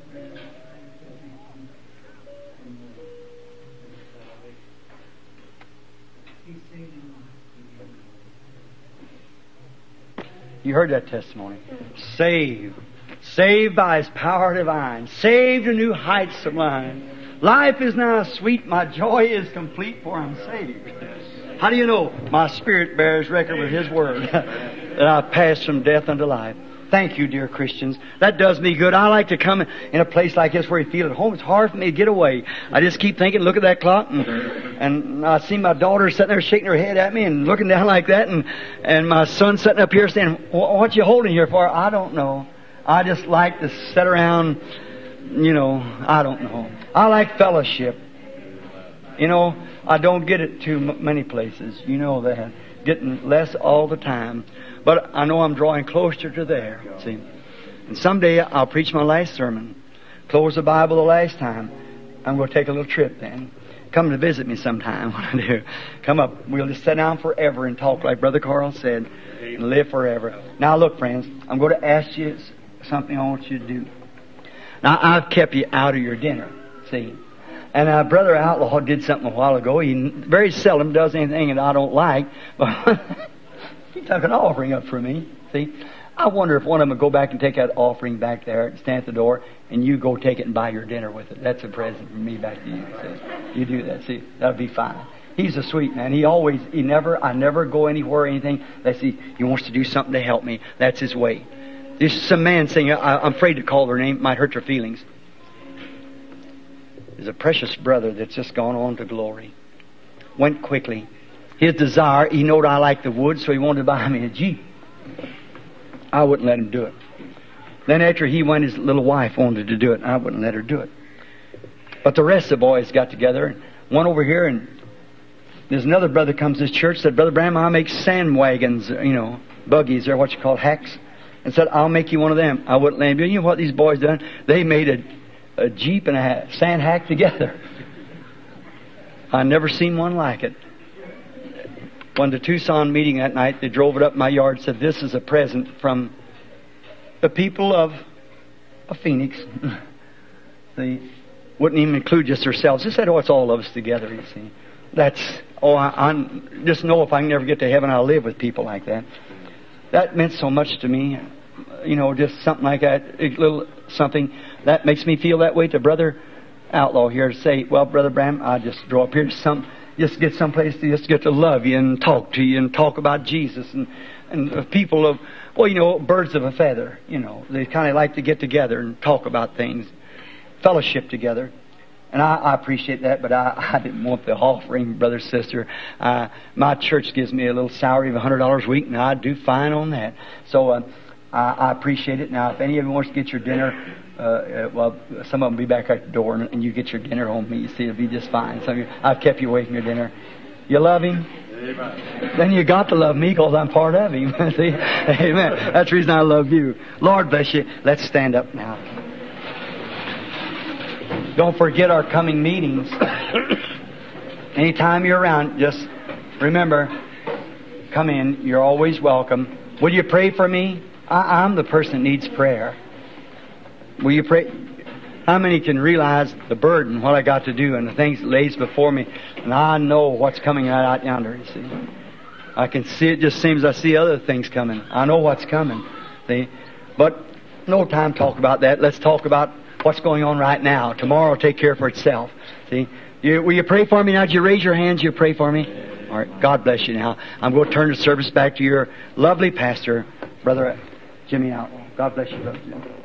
You heard that testimony. Saved. Saved by His power divine. Saved to new heights sublime. Life is now sweet. My joy is complete, for I'm saved. How do you know? My spirit bears record with His word that I passed from death unto life. Thank you, dear Christians. That does me good. I like to come in a place like this where you feel at home. It's hard for me to get away. I just keep thinking, look at that clock, and, and I see my daughter sitting there shaking her head at me and looking down like that, and, and my son sitting up here saying, what you holding here for? I don't know. I just like to sit around, you know, I don't know. I like fellowship. You know, I don't get it too many places. You know that. Getting less all the time. But I know I'm drawing closer to there, see. And someday I'll preach my last sermon. Close the Bible the last time. I'm going to take a little trip then. Come to visit me sometime when I do. Come up. We'll just sit down forever and talk like Brother Carl said. And live forever. Now look, friends, I'm going to ask you something I want you to do. Now, I've kept you out of your dinner, see. And uh, Brother Outlaw did something a while ago. He very seldom does anything that I don't like. But he took an offering up for me, see. I wonder if one of them would go back and take that offering back there and stand at the door, and you go take it and buy your dinner with it. That's a present from me back to you. See? You do that, see. That'll be fine. He's a sweet man. He always, he never, I never go anywhere or anything. That's he, he wants to do something to help me. That's his way. There's some man saying, I, I'm afraid to call their name. It might hurt their feelings. There's a precious brother that's just gone on to glory. Went quickly. His desire, he knowed I liked the woods, so he wanted to buy me a Jeep. I wouldn't let him do it. Then after he went, his little wife wanted to do it, and I wouldn't let her do it. But the rest of the boys got together, and one over here, and there's another brother comes to this church, said, Brother Branham, I make sand wagons, you know, buggies, or what you call hacks. And said, I'll make you one of them. I wouldn't let him do it. You know what these boys done? They made a a Jeep and a sand hack together. I never seen one like it. When the Tucson meeting that night, they drove it up my yard and said, this is a present from the people of, of Phoenix. They wouldn't even include just themselves. They said, oh, it's all of us together, you see. That's, oh, I I'm, just know if I can never get to heaven, I'll live with people like that. That meant so much to me. You know, just something like that, a little something that makes me feel that way to Brother Outlaw here to say, well, Brother Branham, I just draw up here to some, just get someplace to just get to love you and talk to you and talk about Jesus and and people of, well, you know, birds of a feather. You know, they kind of like to get together and talk about things, fellowship together. And I, I appreciate that, but I, I didn't want the offering, brother, sister. Uh, my church gives me a little salary of one hundred dollars a week, and I do fine on that. So uh, I, I appreciate it. Now, if any of you wants to get your dinner, uh, uh, well, some of them will be back at the door, and, and you get your dinner home with me. You see, it'll be just fine. Some of you, I've kept you away from your dinner. You love Him? Amen. Then you got to love me because I'm part of Him. See? Amen. That's the reason I love you. Lord bless you. Let's stand up now. Don't forget our coming meetings. Anytime you're around, just remember, come in. You're always welcome. Will you pray for me? I, I'm the person that needs prayer. Will you pray? How many can realize the burden, what I got to do, and the things that lays before me? And I know what's coming right out yonder, you see. I can see it, just seems I see other things coming. I know what's coming, see. But no time to talk about that. Let's talk about what's going on right now. Tomorrow will take care for itself. See? You, will you pray for me now? Did you raise your hands? You pray for me? All right. God bless you now. I'm going to turn the service back to your lovely pastor, Brother Jimmy Outlaw. God bless you, Brother Jimmy.